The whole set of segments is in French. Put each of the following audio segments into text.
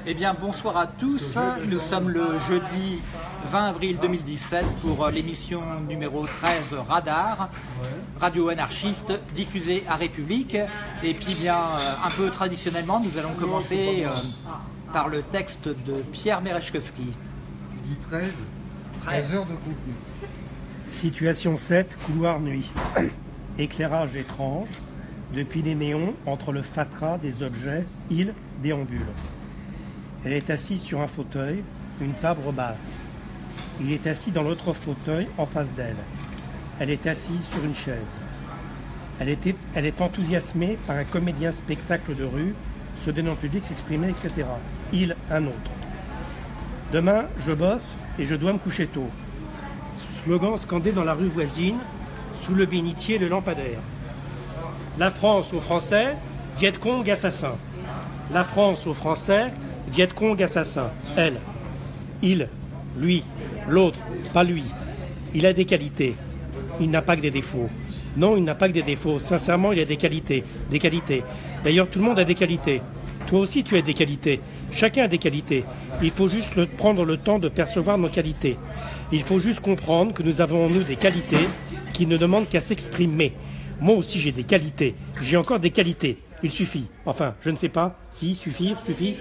Eh bien, bonsoir à tous. Nous sommes le jeudi 20 avril 2017 pour l'émission numéro 13 Radar, radio anarchiste diffusée à République. Et puis, bien, un peu traditionnellement, nous allons commencer par le texte de Pierre Merechkowski. Tu dis 13 heures de contenu. Situation 7, couloir nuit. Éclairage étrange. Depuis les néons, entre le fatras des objets, il déambule. Elle est assise sur un fauteuil, une table basse. Il est assis dans l'autre fauteuil en face d'elle. Elle est assise sur une chaise. Elle est enthousiasmée par un comédien spectacle de rue, se donnant en public, s'exprimer, etc. Il, un autre. Demain, je bosse et je dois me coucher tôt. Slogan scandé dans la rue voisine, sous le bénitier, le lampadaire. La France aux Français, Viet Cong assassin. La France aux Français, Viet Cong assassin. Elle, il, lui, l'autre, pas lui. Il a des qualités. Il n'a pas que des défauts. Non, il n'a pas que des défauts. Sincèrement, il a des qualités. Des qualités. D'ailleurs, tout le monde a des qualités. Toi aussi, tu as des qualités. Chacun a des qualités. Il faut juste prendre le temps de percevoir nos qualités. Il faut juste comprendre que nous avons en nous des qualités qui ne demandent qu'à s'exprimer. Moi aussi, j'ai des qualités. J'ai encore des qualités. Il suffit. Enfin, je ne sais pas. Si, suffire,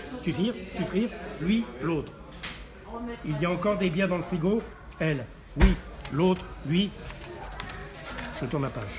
lui, l'autre. Il y a encore des bières dans le frigo. Elle, oui. L'autre, lui. Je tourne la page.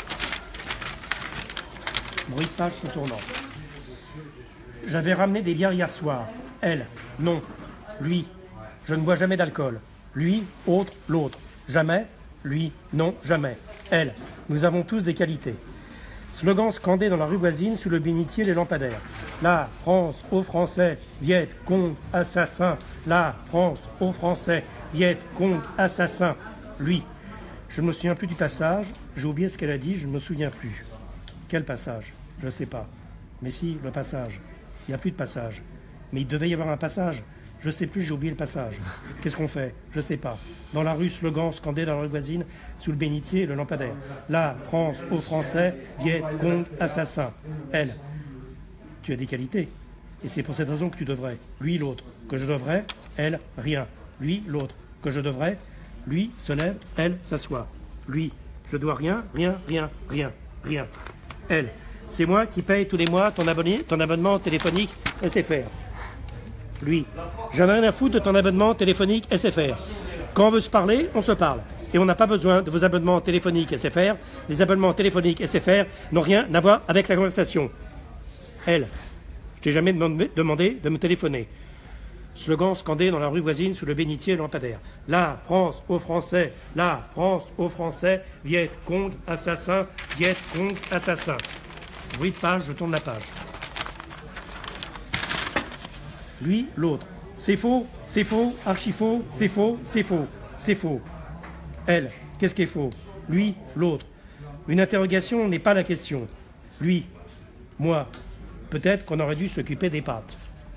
Bruit de page se tournant. J'avais ramené des bières hier soir. Elle, non. Lui, je ne bois jamais d'alcool. Lui, autre, l'autre. Jamais. Lui, non, jamais. Elle, nous avons tous des qualités. Slogan scandé dans la rue voisine sous le bénitier des lampadaires. La France aux Français, Viet Cong assassin. La France aux Français, Viet Cong assassin. Lui. Je ne me souviens plus du passage. J'ai oublié ce qu'elle a dit, je ne me souviens plus. Quel passage? Je ne sais pas. Mais si, le passage. Il n'y a plus de passage. Mais il devait y avoir un passage. Je ne sais plus, j'ai oublié le passage. Qu'est-ce qu'on fait? Je ne sais pas. Dans la rue, slogan scandé dans la rue voisine, sous le bénitier et le lampadaire. La France aux Français, Viet Cong assassin. Elle, tu as des qualités. Et c'est pour cette raison que tu devrais. Lui, l'autre, que je devrais. Elle, rien. Lui, l'autre, que je devrais. Lui, se lève. Elle, s'assoit. Lui, je dois rien. Elle, c'est moi qui paye tous les mois ton abonnement téléphonique SFR. Lui, j'en ai rien à foutre de ton abonnement téléphonique SFR. Quand on veut se parler, on se parle. Et on n'a pas besoin de vos abonnements téléphoniques SFR. Les abonnements téléphoniques SFR n'ont rien à voir avec la conversation. Elle, je t'ai jamais demandé de me téléphoner. Slogan scandé dans la rue voisine sous le bénitier et le lampadaire. La France aux Français, la France aux Français, Viet Cong assassin, Viet Cong assassin. Bruit de page, je tourne la page. Lui, l'autre. C'est faux, archi faux, c'est faux. Elle, qu'est-ce qui est faux? Lui, l'autre. Une interrogation n'est pas la question. Lui, moi. Peut-être qu'on aurait dû s'occuper des pâtes.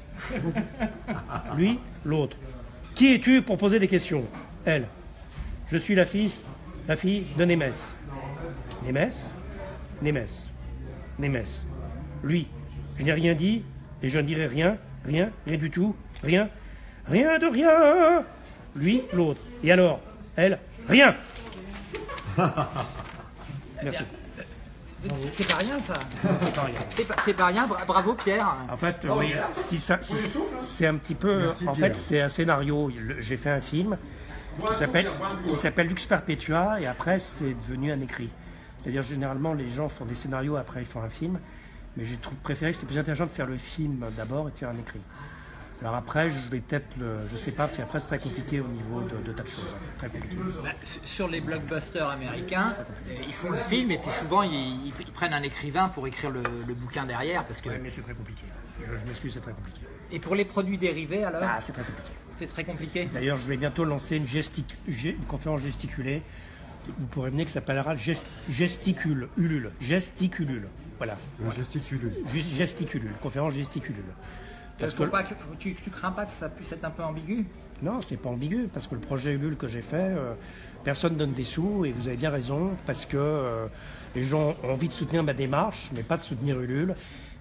Lui, l'autre. Qui es-tu pour poser des questions? Elle. Je suis la fille de Némès. Némès. Lui. Je n'ai rien dit et je ne dirai rien du tout, rien de rien. Lui, l'autre. Et alors? Elle, rien. Merci. C'est pas rien, ça. C'est pas rien. C'est pas rien. Bravo, Pierre. En fait, oui, c'est un petit peu... En fait, c'est un scénario. J'ai fait un film qui s'appelle Lux Perpetua, et après, c'est devenu un écrit. C'est-à-dire, généralement, les gens font des scénarios, après, ils font un film. Mais j'ai préféré que c'est plus intéressant de faire le film d'abord et de faire un écrit. Alors après, je vais peut-être je sais pas, parce qu'après c'est très compliqué au niveau de tas de choses. Très compliqué. Sur les blockbusters américains, ils font le film et puis souvent ils prennent un écrivain pour écrire le bouquin derrière. Parce que... Ouais, mais c'est très compliqué. Je m'excuse, c'est très compliqué. Et pour les produits dérivés alors? C'est très compliqué. C'est très compliqué. D'ailleurs, je vais bientôt lancer une conférence gesticulée. Vous pourrez venir, qui s'appellera Gesticulule. Voilà. Gesticulule. Conférence gesticulule. Parce que tu crains pas que ça puisse être un peu ambigu? Non, c'est pas ambigu, parce que le projet Ulule que j'ai fait, personne ne donne des sous, et vous avez bien raison, parce que les gens ont envie de soutenir ma démarche, mais pas de soutenir Ulule.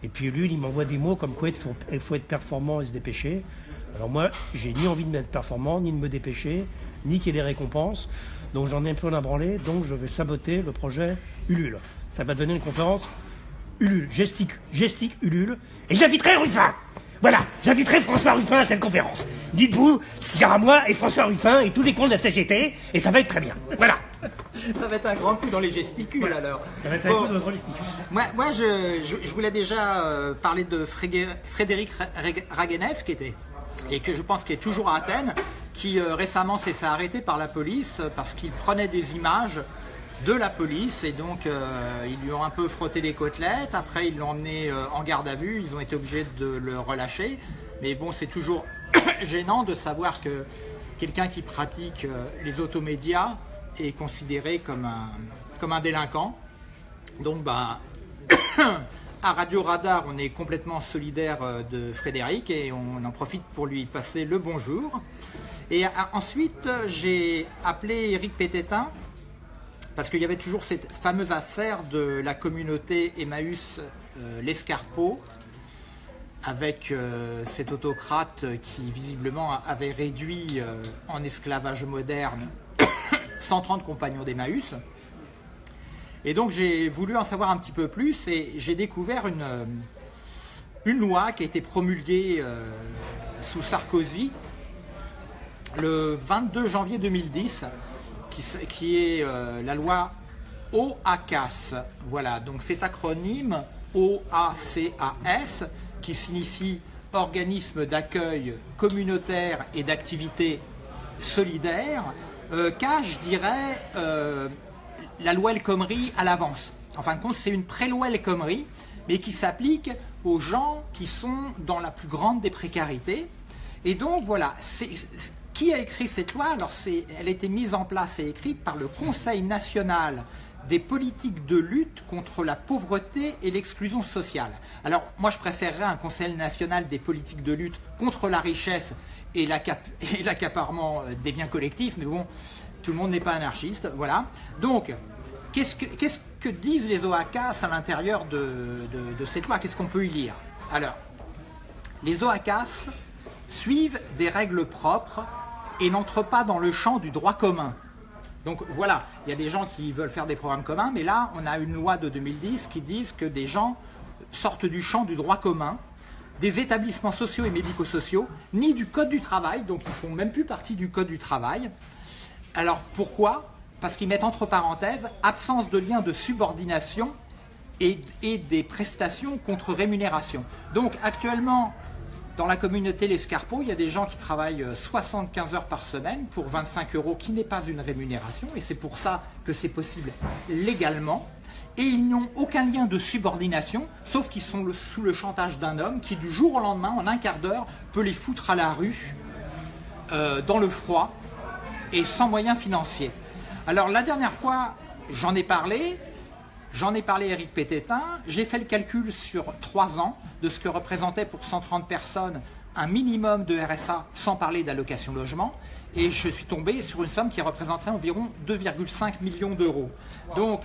Et puis lui, il m'envoie des mots comme quoi il faut être performant et se dépêcher. Alors moi, j'ai ni envie de m'être performant, ni de me dépêcher, ni qu'il y ait des récompenses. Donc j'en ai un peu la branlée, donc je vais saboter le projet Ulule. Ça va donner une conférence Ulule, gestique Ulule, et j'inviterai Ruffin. Voilà, j'inviterai François Ruffin à cette conférence. Dites-vous, s'il y aura moi et François Ruffin et tous les cons de la CGT, et ça va être très bien. Voilà. Ça va être un grand coup dans les gesticules alors. Ça va être un coup dans les gesticules. Moi je voulais déjà parler de Frédéric Raguenès et que je pense qu'il est toujours à Athènes, qui récemment s'est fait arrêter par la police parce qu'il prenait des images de la police et donc ils lui ont un peu frotté les côtelettes. Après ils l'ont emmené en garde à vue, ils ont été obligés de le relâcher. Mais bon, c'est toujours gênant de savoir que quelqu'un qui pratique les automédias est considéré comme un délinquant. Donc à Radio Radar, on est complètement solidaire de Frédéric et on en profite pour lui passer le bonjour. Et ensuite, j'ai appelé Éric Pététin parce qu'il y avait toujours cette fameuse affaire de la communauté Emmaüs l'Escarpeau avec cet autocrate qui visiblement avait réduit en esclavage moderne 130 compagnons d'Emmaüs. Et donc j'ai voulu en savoir un petit peu plus et j'ai découvert une loi qui a été promulguée sous Sarkozy le 22 janvier 2010, qui est la loi OACAS. Voilà, donc cet acronyme OACAS qui signifie Organisme d'accueil communautaire et d'activité solidaire, cache, je dirais, la loi El Khomri à l'avance. En fin de compte, c'est une pré-loi El Khomri, mais qui s'applique aux gens qui sont dans la plus grande des précarités. Et donc, voilà, qui a écrit cette loi? Alors, elle a été mise en place et écrite par le Conseil national des politiques de lutte contre la pauvreté et l'exclusion sociale. Alors, moi, je préférerais un Conseil national des politiques de lutte contre la richesse et l'accaparement des biens collectifs, mais bon, tout le monde n'est pas anarchiste, voilà. Donc, qu'est-ce que disent les OACAS à l'intérieur de cette loi? Qu'est-ce qu'on peut y lire? Alors, les OACAS suivent des règles propres et n'entrent pas dans le champ du droit commun. Donc voilà, il y a des gens qui veulent faire des programmes communs, mais là, on a une loi de 2010 qui dit que des gens sortent du champ du droit commun, des établissements sociaux et médico-sociaux, ni du Code du travail, donc ils ne font même plus partie du Code du travail. Alors pourquoi? Parce qu'ils mettent entre parenthèses absence de lien de subordination et des prestations contre rémunération. Donc actuellement, dans la communauté l'Escarpeau, il y a des gens qui travaillent 75 heures par semaine pour 25 €, qui n'est pas une rémunération, et c'est pour ça que c'est possible légalement. Et ils n'ont aucun lien de subordination, sauf qu'ils sont sous le chantage d'un homme qui, du jour au lendemain, en un quart d'heure, peut les foutre à la rue, dans le froid, et sans moyens financiers. Alors la dernière fois, j'en ai parlé à Éric Pététin, j'ai fait le calcul sur 3 ans de ce que représentait pour 130 personnes un minimum de RSA, sans parler d'allocation logement, et je suis tombé sur une somme qui représenterait environ 2,5 millions d'euros. Donc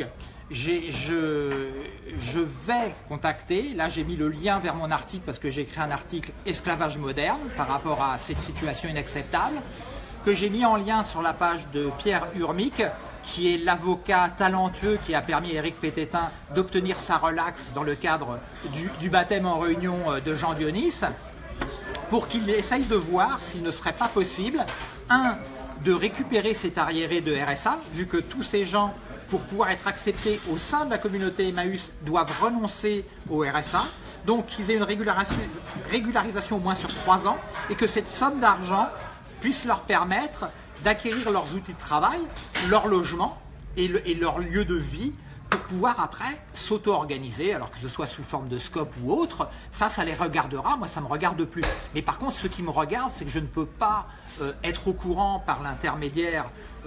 je vais contacter, là j'ai mis le lien vers mon article parce que j'ai écrit un article Esclavage moderne par rapport à cette situation inacceptable, que j'ai mis en lien sur la page de Pierre Urmic, qui est l'avocat talentueux qui a permis à Éric Pététin d'obtenir sa relaxe dans le cadre du baptême en réunion de Jean Dionis, pour qu'il essaye de voir s'il ne serait pas possible, de récupérer cet arriéré de RSA, vu que tous ces gens, pour pouvoir être acceptés au sein de la communauté Emmaüs, doivent renoncer au RSA, donc qu'ils aient une régularisation au moins sur 3 ans, et que cette somme d'argent puisse leur permettre d'acquérir leurs outils de travail, leur logement et leur lieu de vie pour pouvoir après s'auto-organiser, alors que ce soit sous forme de SCOP ou autre. Ça les regardera, moi ça ne me regarde plus. Mais par contre, ce qui me regarde, c'est que je ne peux pas être au courant par l'intermédiaire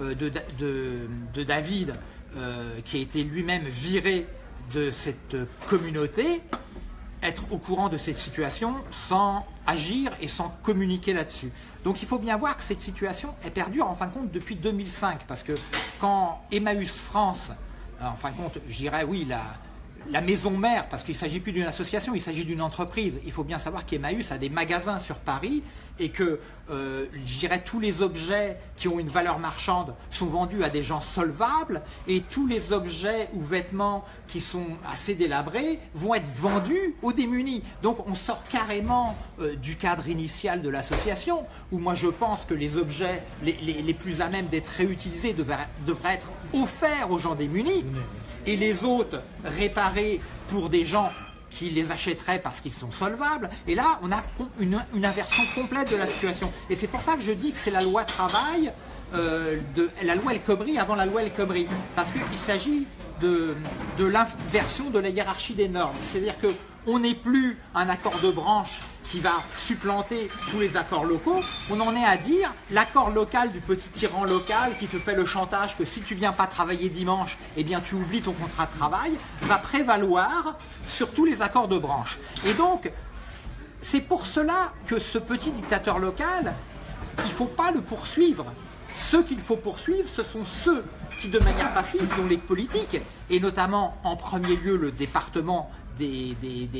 de David, qui a été lui-même viré de cette communauté, être au courant de cette situation sans agir et sans communiquer là-dessus. Donc il faut bien voir que cette situation perdure en fin de compte depuis 2005, parce que quand Emmaüs France, en fin de compte, je dirais oui, la maison mère, parce qu'il ne s'agit plus d'une association, il s'agit d'une entreprise. Il faut bien savoir qu'Emmaüs a des magasins sur Paris et que, je dirais, tous les objets qui ont une valeur marchande sont vendus à des gens solvables et tous les objets ou vêtements qui sont assez délabrés vont être vendus aux démunis. Donc on sort carrément du cadre initial de l'association, où moi je pense que les objets les plus à même d'être réutilisés devraient être offerts aux gens démunis et les autres réparés pour des gens qui les achèteraient parce qu'ils sont solvables. Et là, on a une inversion complète de la situation. Et c'est pour ça que je dis que c'est la loi travail, la loi El Khomri avant la loi El Khomri. Parce qu'il s'agit de l'inversion de la hiérarchie des normes. C'est-à-dire qu'on n'est plus un accord de branche qui va supplanter tous les accords locaux. On en est à dire l'accord local du petit tyran local qui te fait le chantage que si tu viens pas travailler dimanche, eh bien tu oublies ton contrat de travail, va prévaloir sur tous les accords de branche. Et donc, c'est pour cela que ce petit dictateur local, il ne faut pas le poursuivre. Ceux qu'il faut poursuivre, ce sont ceux qui, de manière passive, dont les politiques, et notamment en premier lieu le département des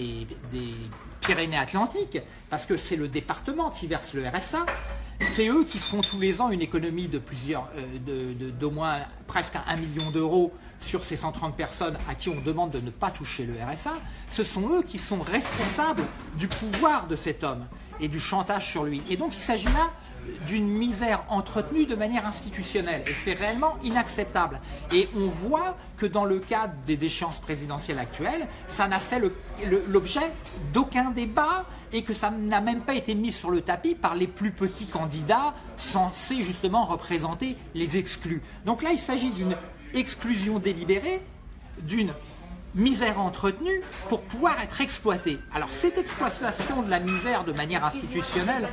Pyrénées-Atlantiques, parce que c'est le département qui verse le RSA, c'est eux qui font tous les ans une économie d'au moins presque 1 million d'euros sur ces 130 personnes à qui on demande de ne pas toucher le RSA. Ce sont eux qui sont responsables du pouvoir de cet homme et du chantage sur lui. Et donc il s'agit là d'une misère entretenue de manière institutionnelle et c'est réellement inacceptable. Et on voit que dans le cadre des déchéances présidentielles actuelles, ça n'a fait l'objet d'aucun débat et que ça n'a même pas été mis sur le tapis par les plus petits candidats censés justement représenter les exclus. Donc là, il s'agit d'une exclusion délibérée, d'une misère entretenue pour pouvoir être exploitée. Alors cette exploitation de la misère de manière institutionnelle...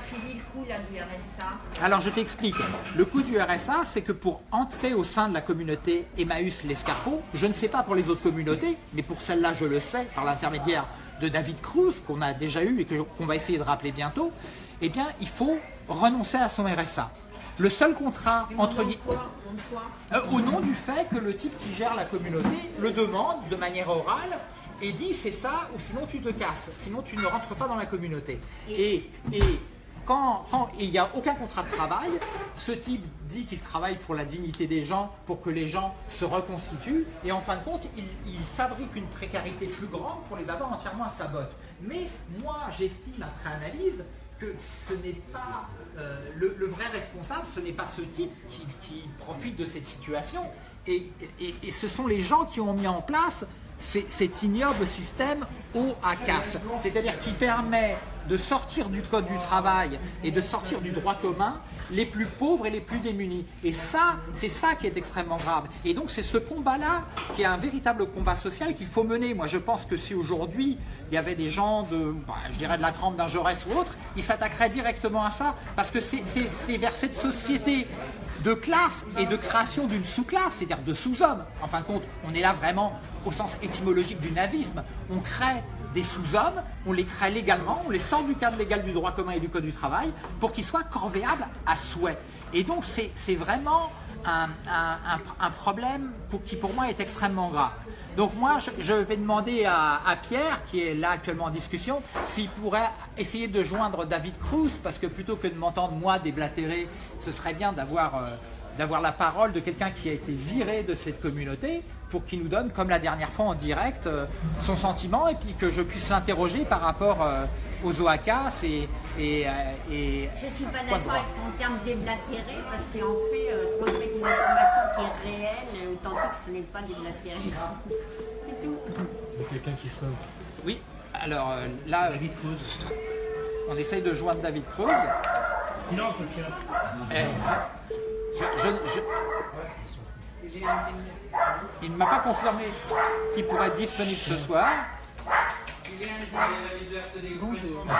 Alors je t'explique. Le coût du RSA, c'est que pour entrer au sein de la communauté Emmaüs-l'Escarpot, je ne sais pas pour les autres communautés, mais pour celle-là je le sais par l'intermédiaire de David Cruz, qu'on a déjà eu et qu'on va essayer de rappeler bientôt, eh bien il faut renoncer à son RSA. Le seul contrat entre au nom du fait que le type qui gère la communauté le demande de manière orale et dit c'est ça ou sinon tu te casses, sinon tu ne rentres pas dans la communauté. Et quand il n'y a aucun contrat de travail, ce type dit qu'il travaille pour la dignité des gens, pour que les gens se reconstituent, et en fin de compte, il fabrique une précarité plus grande pour les avoir entièrement à sa botte. Mais moi, j'estime, après analyse, que ce n'est pas le vrai responsable, ce n'est pas ce type qui profite de cette situation, et ce sont les gens qui ont mis en place cet ignoble système OACAS, c'est-à-dire qui permet de sortir du code du travail et de sortir du droit commun les plus pauvres et les plus démunis. Et ça, c'est ça qui est extrêmement grave. Et donc c'est ce combat-là qui est un véritable combat social qu'il faut mener. Moi je pense que si aujourd'hui il y avait des gens je dirais de la trempe d'un Jaurès ou autre, ils s'attaqueraient directement à ça, parce que c'est vers cette société de classe et de création d'une sous-classe, c'est-à-dire de sous-hommes. En fin de compte, on est là vraiment au sens étymologique du nazisme. On crée des sous-hommes, on les crée légalement, on les sort du cadre légal du droit commun et du code du travail pour qu'ils soient corvéables à souhait. Et donc c'est vraiment un problème qui pour moi est extrêmement grave. Donc moi je vais demander à Pierre, qui est là actuellement en discussion, s'il pourrait essayer de joindre David Cruz, parce que plutôt que de m'entendre moi déblatérer, ce serait bien d'avoir la parole de quelqu'un qui a été viré de cette communauté, pour qu'il nous donne, comme la dernière fois en direct, son sentiment, et puis que je puisse l'interroger par rapport aux OACAS et je ne suis pas d'accord avec ton terme déblatéré, parce qu'en fait, transmettre une information qui est réelle, authentique, ce n'est pas déblatéré. C'est tout. Il y a quelqu'un qui sonne. Oui, alors là, David Cruz. on essaye de joindre David Cruz. Silence, le chien. Il ne m'a pas confirmé qu'il pourrait être disponible ce soir.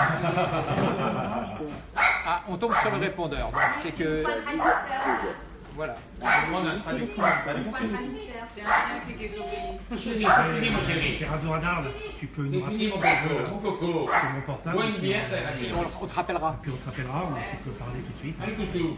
Ah, on tombe sur le répondeur. Donc c'est que Voilà. Je demande un traducteur. C'est un chien qui est sauvé. Radio Radar, là, si tu peux nous rappeler Mon coco. sur mon portable. Bois une bière, ça ira Et bien. on te rappellera. Puis on te rappellera, tu peux parler tout de suite. Allez, coucou.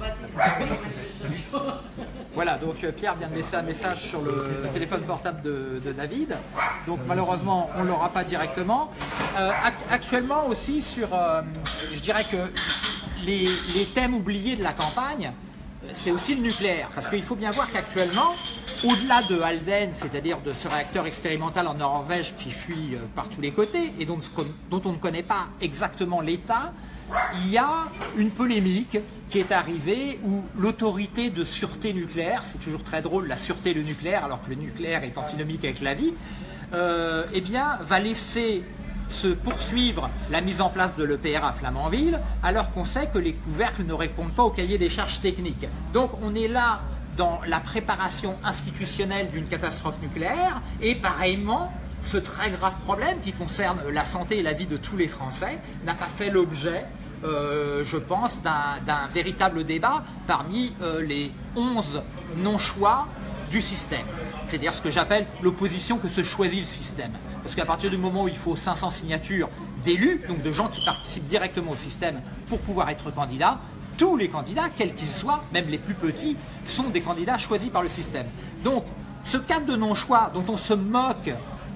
Voilà, donc Pierre vient de laisser un message sur le téléphone portable de David. Donc malheureusement, on ne l'aura pas directement. Actuellement aussi sur, je dirais que les thèmes oubliés de la campagne, c'est aussi le nucléaire. Parce qu'il faut bien voir qu'actuellement, au-delà de Halden, c'est-à-dire de ce réacteur expérimental en Norvège qui fuit par tous les côtés et dont on ne connaît pas exactement l'état, il y a une polémique qui est arrivée où l'autorité de sûreté nucléaire, c'est toujours très drôle la sûreté et le nucléaire alors que le nucléaire est antinomique avec la vie, eh bien, va laisser se poursuivre la mise en place de l'EPR à Flamanville alors qu'on sait que les couvercles ne répondent pas au cahier des charges techniques. Donc on est là dans la préparation institutionnelle d'une catastrophe nucléaire et pareillement ce très grave problème qui concerne la santé et la vie de tous les Français n'a pas fait l'objet, je pense, d'un véritable débat parmi les 11 non-choix du système. C'est-à-dire ce que j'appelle l'opposition que se choisit le système. Parce qu'à partir du moment où il faut 500 signatures d'élus, donc de gens qui participent directement au système pour pouvoir être candidats, tous les candidats, quels qu'ils soient, même les plus petits, sont des candidats choisis par le système. Donc ce cadre de non-choix dont on se moque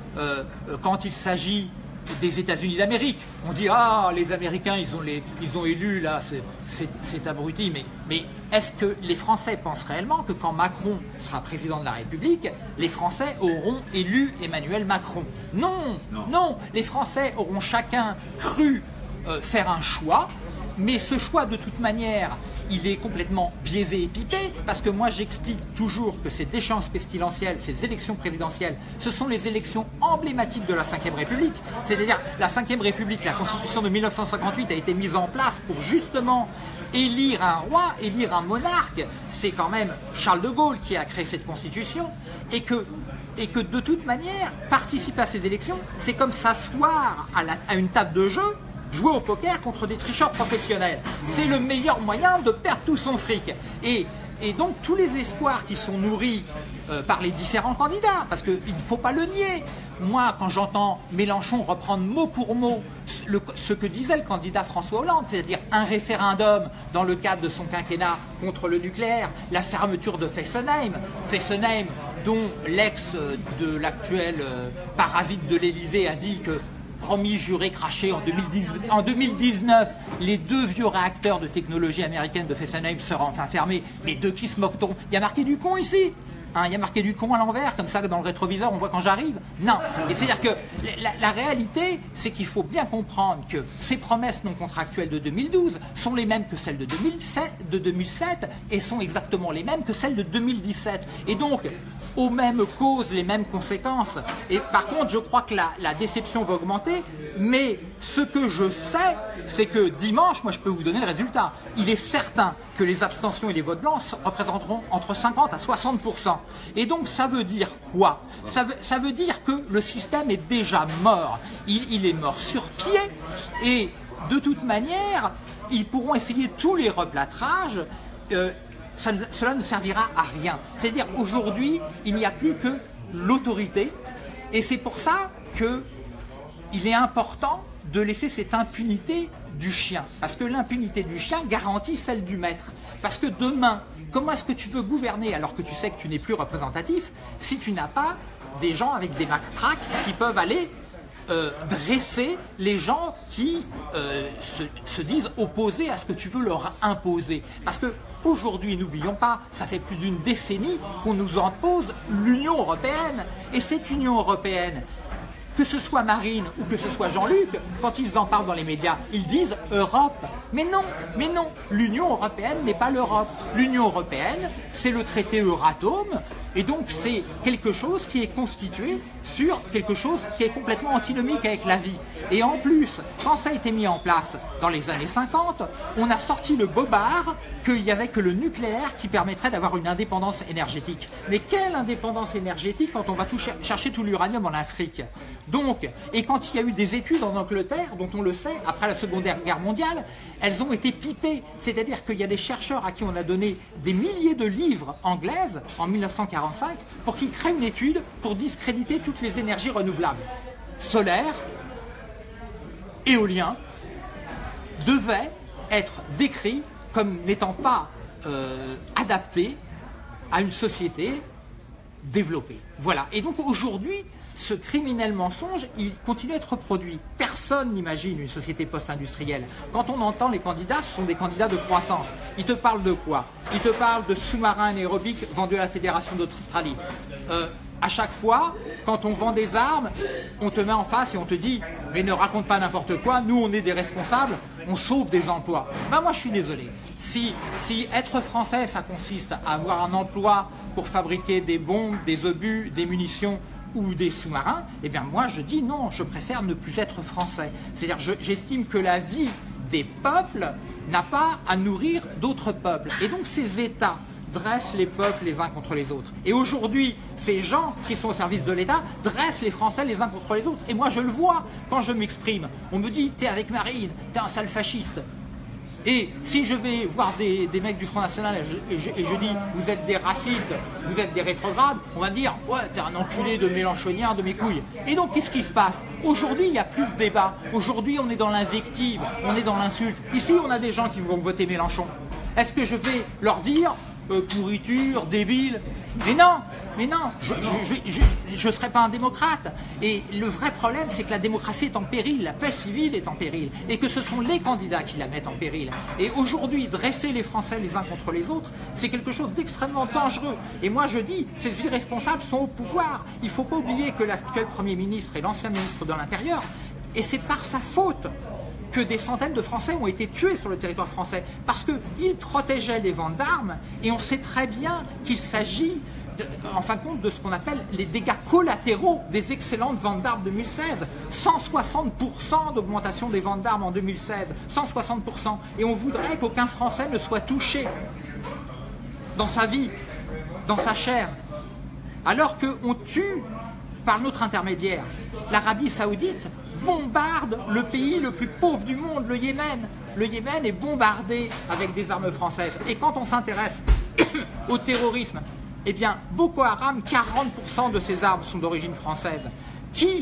quand il s'agit des États-Unis d'Amérique, on dit ah les Américains ils ont élu là c'est abruti, mais est-ce que les Français pensent réellement que quand Macron sera président de la République, les Français auront élu Emmanuel Macron? Non, non, les Français auront chacun cru faire un choix, mais ce choix de toute manière il est complètement biaisé et pipé, parce que moi j'explique toujours que ces échéances pestilentielles, ces élections présidentielles, ce sont les élections emblématiques de la Ve République. C'est-à-dire la Ve République, la Constitution de 1958 a été mise en place pour justement élire un roi, élire un monarque. C'est quand même Charles de Gaulle qui a créé cette Constitution, et que de toute manière, participer à ces élections, c'est comme s'asseoir à une table de jeu, jouer au poker contre des tricheurs professionnels. C'est le meilleur moyen de perdre tout son fric. Et donc tous les espoirs qui sont nourris par les différents candidats, parce qu'il ne faut pas le nier. Moi, quand j'entends Mélenchon reprendre mot pour mot ce que disait le candidat François Hollande, c'est-à-dire un référendum dans le cadre de son quinquennat contre le nucléaire, la fermeture de Fessenheim, dont l'ex de l'actuel parasite de l'Élysée a dit que promis, juré, craché en 2019, les 2 vieux réacteurs de technologie américaine de Fessenheim seront enfin fermés. Mais de qui se moque-t-on? Il y a marqué du con ici. Il y a marqué du con à l'envers, comme ça dans le rétroviseur on voit quand j'arrive. Non. Et c'est-à-dire que la réalité, c'est qu'il faut bien comprendre que ces promesses non contractuelles de 2012 sont les mêmes que celles de 2007 et sont exactement les mêmes que celles de 2017. Et donc, aux mêmes causes, les mêmes conséquences. Et par contre, je crois que la déception va augmenter, mais ce que je sais, c'est que dimanche, moi je peux vous donner le résultat. Il est certain que les abstentions et les votes blancs représenteront entre 50 à 60%. Et donc ça veut dire quoi? Ça veut dire que le système est déjà mort. Il est mort sur pied, et de toute manière, ils pourront essayer tous les replâtrages. Cela ne servira à rien. C'est-à-dire aujourd'hui, il n'y a plus que l'autorité, et c'est pour ça qu'il est important de laisser cette impunité du chien. Parce que l'impunité du chien garantit celle du maître. Parce que demain, comment est-ce que tu veux gouverner alors que tu sais que tu n'es plus représentatif si tu n'as pas des gens avec des matraques qui peuvent aller dresser les gens qui se disent opposés à ce que tu veux leur imposer. Parce que aujourd'hui, n'oublions pas, ça fait plus d'une décennie qu'on nous impose l'Union européenne. Et cette Union européenne, que ce soit Marine ou que ce soit Jean-Luc, quand ils en parlent dans les médias, ils disent Europe. Mais non, l'Union européenne n'est pas l'Europe. L'Union européenne, c'est le traité Euratom, et donc c'est quelque chose qui est constitué sur quelque chose qui est complètement antinomique avec la vie. Et en plus, quand ça a été mis en place dans les années 50, on a sorti le bobard qu'il n'y avait que le nucléaire qui permettrait d'avoir une indépendance énergétique. Mais quelle indépendance énergétique quand on va chercher tout l'uranium en Afrique? Donc, et quand il y a eu des études en Angleterre, dont on le sait, après la Seconde Guerre mondiale, elles ont été pipées. C'est-à-dire qu'il y a des chercheurs à qui on a donné des milliers de livres anglaises en 1945 pour qu'ils créent une étude pour discréditer toutes les énergies renouvelables. Solaire, éolien, devaient être décrits comme n'étant pas adaptés à une société développée. Voilà. Et donc aujourd'hui, ce criminel mensonge, il continue à être reproduit. Personne n'imagine une société post-industrielle. Quand on entend les candidats, ce sont des candidats de croissance. Ils te parlent de quoi? Ils te parlent de sous-marins anaérobiques vendus à la Fédération d'Australie. À chaque fois, quand on vend des armes, on te met en face et on te dit « Mais ne raconte pas n'importe quoi, nous on est des responsables, on sauve des emplois. » Ben moi je suis désolé. Si être français, ça consiste à avoir un emploi pour fabriquer des bombes, des obus, des munitions ou des sous-marins, eh bien moi je dis non, je préfère ne plus être français. C'est-à-dire j'estime que la vie des peuples n'a pas à nourrir d'autres peuples. Et donc ces États dressent les peuples les uns contre les autres. Et aujourd'hui, ces gens qui sont au service de l'État dressent les Français les uns contre les autres. Et moi je le vois quand je m'exprime. On me dit, t'es avec Marine, t'es un sale fasciste. Et si je vais voir des mecs du Front National et je dis vous êtes des racistes, vous êtes des rétrogrades, on va me dire ouais t'es un enculé de mélanchonien, de mes couilles. Et donc qu'est-ce qui se passe? Aujourd'hui il n'y a plus de débat, aujourd'hui on est dans l'invective, on est dans l'insulte. Ici on a des gens qui vont voter Mélenchon. Est-ce que je vais leur dire pourriture, débile? Mais non, je ne serai pas un démocrate. Et le vrai problème, c'est que la démocratie est en péril, la paix civile est en péril, et que ce sont les candidats qui la mettent en péril. Et aujourd'hui, dresser les Français les uns contre les autres, c'est quelque chose d'extrêmement dangereux. Et moi, je dis, ces irresponsables sont au pouvoir. Il ne faut pas oublier que l'actuel Premier ministre et l'ancien ministre de l'Intérieur, et c'est par sa faute que des centaines de Français ont été tués sur le territoire français, parce qu'ils protégeaient les ventes d'armes, et on sait très bien qu'il s'agit, en fin de compte, de ce qu'on appelle les dégâts collatéraux des excellentes ventes d'armes 2016. 160% d'augmentation des ventes d'armes en 2016, 160%. Et on voudrait qu'aucun Français ne soit touché dans sa vie, dans sa chair, alors qu'on tue par notre intermédiaire. L'Arabie Saoudite bombarde le pays le plus pauvre du monde, le Yémen. Le Yémen est bombardé avec des armes françaises. Et quand on s'intéresse au terrorisme, eh bien, Boko Haram, 40% de ces armes sont d'origine française. Qui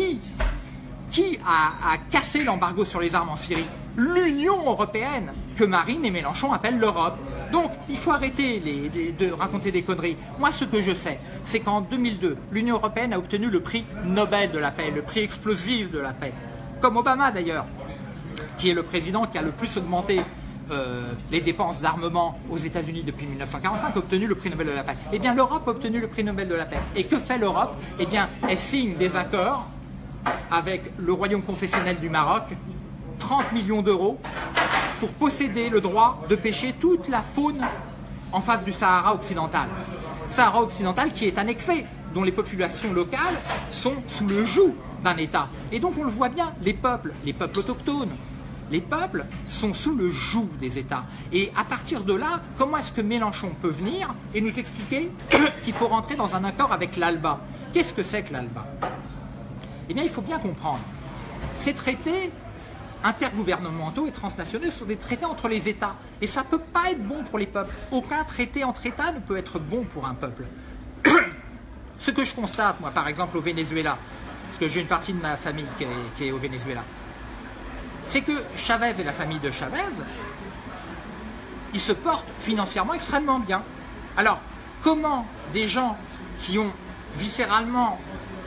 a cassé l'embargo sur les armes en Syrie? L'Union européenne, que Marine et Mélenchon appellent l'Europe. Donc, il faut arrêter de raconter des conneries. Moi, ce que je sais, c'est qu'en 2002, l'Union européenne a obtenu le prix Nobel de la paix, le prix explosif de la paix. Comme Obama, d'ailleurs, qui est le président qui a le plus augmenté les dépenses d'armement aux États-Unis depuis 1945, a obtenu le prix Nobel de la paix. Eh bien, l'Europe a obtenu le prix Nobel de la paix. Et que fait l'Europe? Eh bien, elle signe des accords avec le royaume confessionnel du Maroc, 30 millions d'euros, pour posséder le droit de pêcher toute la faune en face du Sahara occidental. Sahara occidental qui est annexé, dont les populations locales sont sous le joug d'un État. Et donc on le voit bien, les peuples autochtones, les peuples sont sous le joug des États. Et à partir de là, comment est-ce que Mélenchon peut venir et nous expliquer qu'il faut rentrer dans un accord avec l'ALBA? Qu'est-ce que c'est que l'ALBA? Eh bien, il faut bien comprendre. Ces traités intergouvernementaux et transnationaux sont des traités entre les États. Et ça ne peut pas être bon pour les peuples. Aucun traité entre États ne peut être bon pour un peuple. Ce que je constate, moi, par exemple, au Venezuela, parce que j'ai une partie de ma famille qui est au Venezuela, c'est que Chavez et la famille de Chavez, ils se portent financièrement extrêmement bien. Alors, comment des gens qui ont viscéralement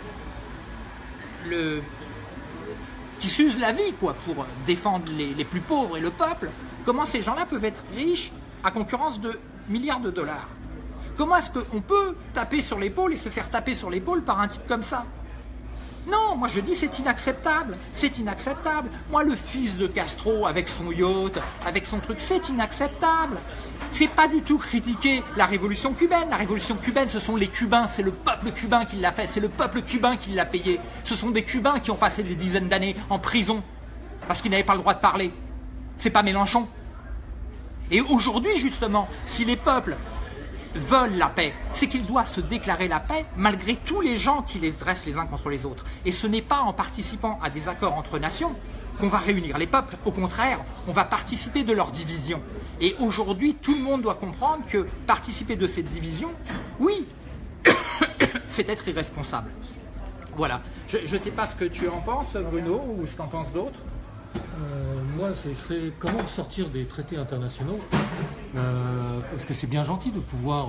qui s'usent la vie quoi, pour défendre les plus pauvres et le peuple, comment ces gens-là peuvent être riches à concurrence de milliards de dollars? Comment est-ce qu'on peut taper sur l'épaule et se faire taper sur l'épaule par un type comme ça? Non, moi je dis c'est inacceptable, c'est inacceptable. Moi le fils de Castro avec son yacht, avec son truc, c'est inacceptable. C'est pas du tout critiquer la révolution cubaine. La révolution cubaine, ce sont les Cubains, c'est le peuple cubain qui l'a fait, c'est le peuple cubain qui l'a payé. Ce sont des Cubains qui ont passé des dizaines d'années en prison parce qu'ils n'avaient pas le droit de parler. C'est pas Mélenchon. Et aujourd'hui justement, si les peuples veulent la paix, c'est qu'ils doivent se déclarer la paix malgré tous les gens qui les dressent les uns contre les autres. Et ce n'est pas en participant à des accords entre nations qu'on va réunir les peuples. Au contraire, on va participer de leur division. Et aujourd'hui, tout le monde doit comprendre que participer de cette division, oui, c'est être irresponsable. Voilà. Je ne sais pas ce que tu en penses, Bruno, ou ce qu'en pensent d'autres. Moi, ce serait comment sortir des traités internationaux, parce que c'est bien gentil de pouvoir...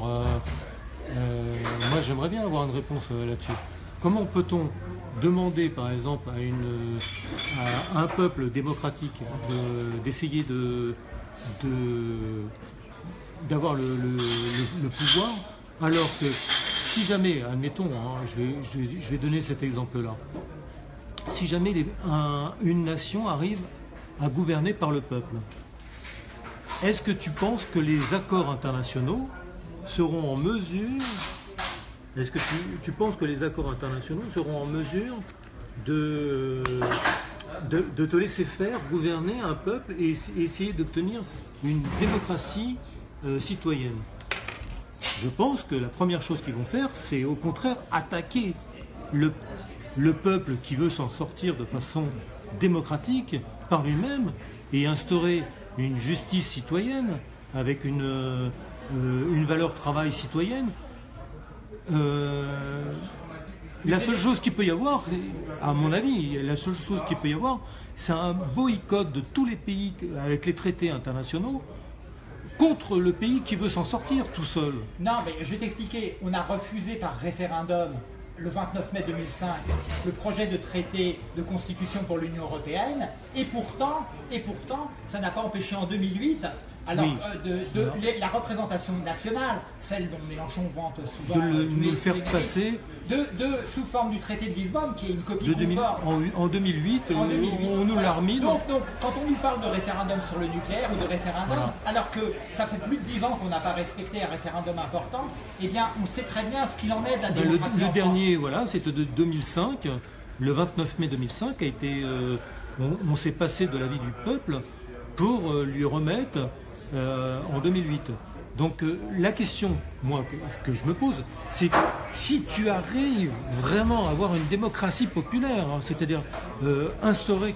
moi, j'aimerais bien avoir une réponse là-dessus. Comment peut-on demander, par exemple, à un peuple démocratique d'essayer d'avoir le pouvoir, alors que si jamais, admettons, hein, je vais donner cet exemple-là, si jamais une nation arrive à gouverner par le peuple, est-ce que tu penses que les accords internationaux seront en mesure, est-ce que tu penses que les accords internationaux seront en mesure de te laisser faire gouverner un peuple et essayer d'obtenir une démocratie citoyenne? Je pense que la première chose qu'ils vont faire, c'est au contraire attaquer le peuple qui veut s'en sortir de façon démocratique par lui-même et instaurer une justice citoyenne avec une valeur travail citoyenne. La seule chose qu'il peut y avoir, à mon avis, la seule chose qu'il peut y avoir, c'est un boycott de tous les pays avec les traités internationaux contre le pays qui veut s'en sortir tout seul. Non, mais je vais t'expliquer. On a refusé par référendum le 29 mai 2005 le projet de traité de constitution pour l'Union européenne, et pourtant, ça n'a pas empêché en 2008, alors oui. La représentation nationale, celle dont Mélenchon vante souvent, de nous le faire passer sous forme du traité de Lisbonne, qui est une copie conforme. En 2008, on nous l'a remis. Donc, quand on nous parle de référendum sur le nucléaire ou de référendum, alors que ça fait plus de 10 ans qu'on n'a pas respecté un référendum important, eh bien, on sait très bien ce qu'il en est de la démocratie. Le dernier, voilà, c'était de 2005, le 29 mai 2005, a été, on s'est passé de l'avis du peuple pour lui remettre en 2008. Donc la question, moi, que je me pose, c'est si tu arrives vraiment à avoir une démocratie populaire, hein, c'est-à-dire instaurer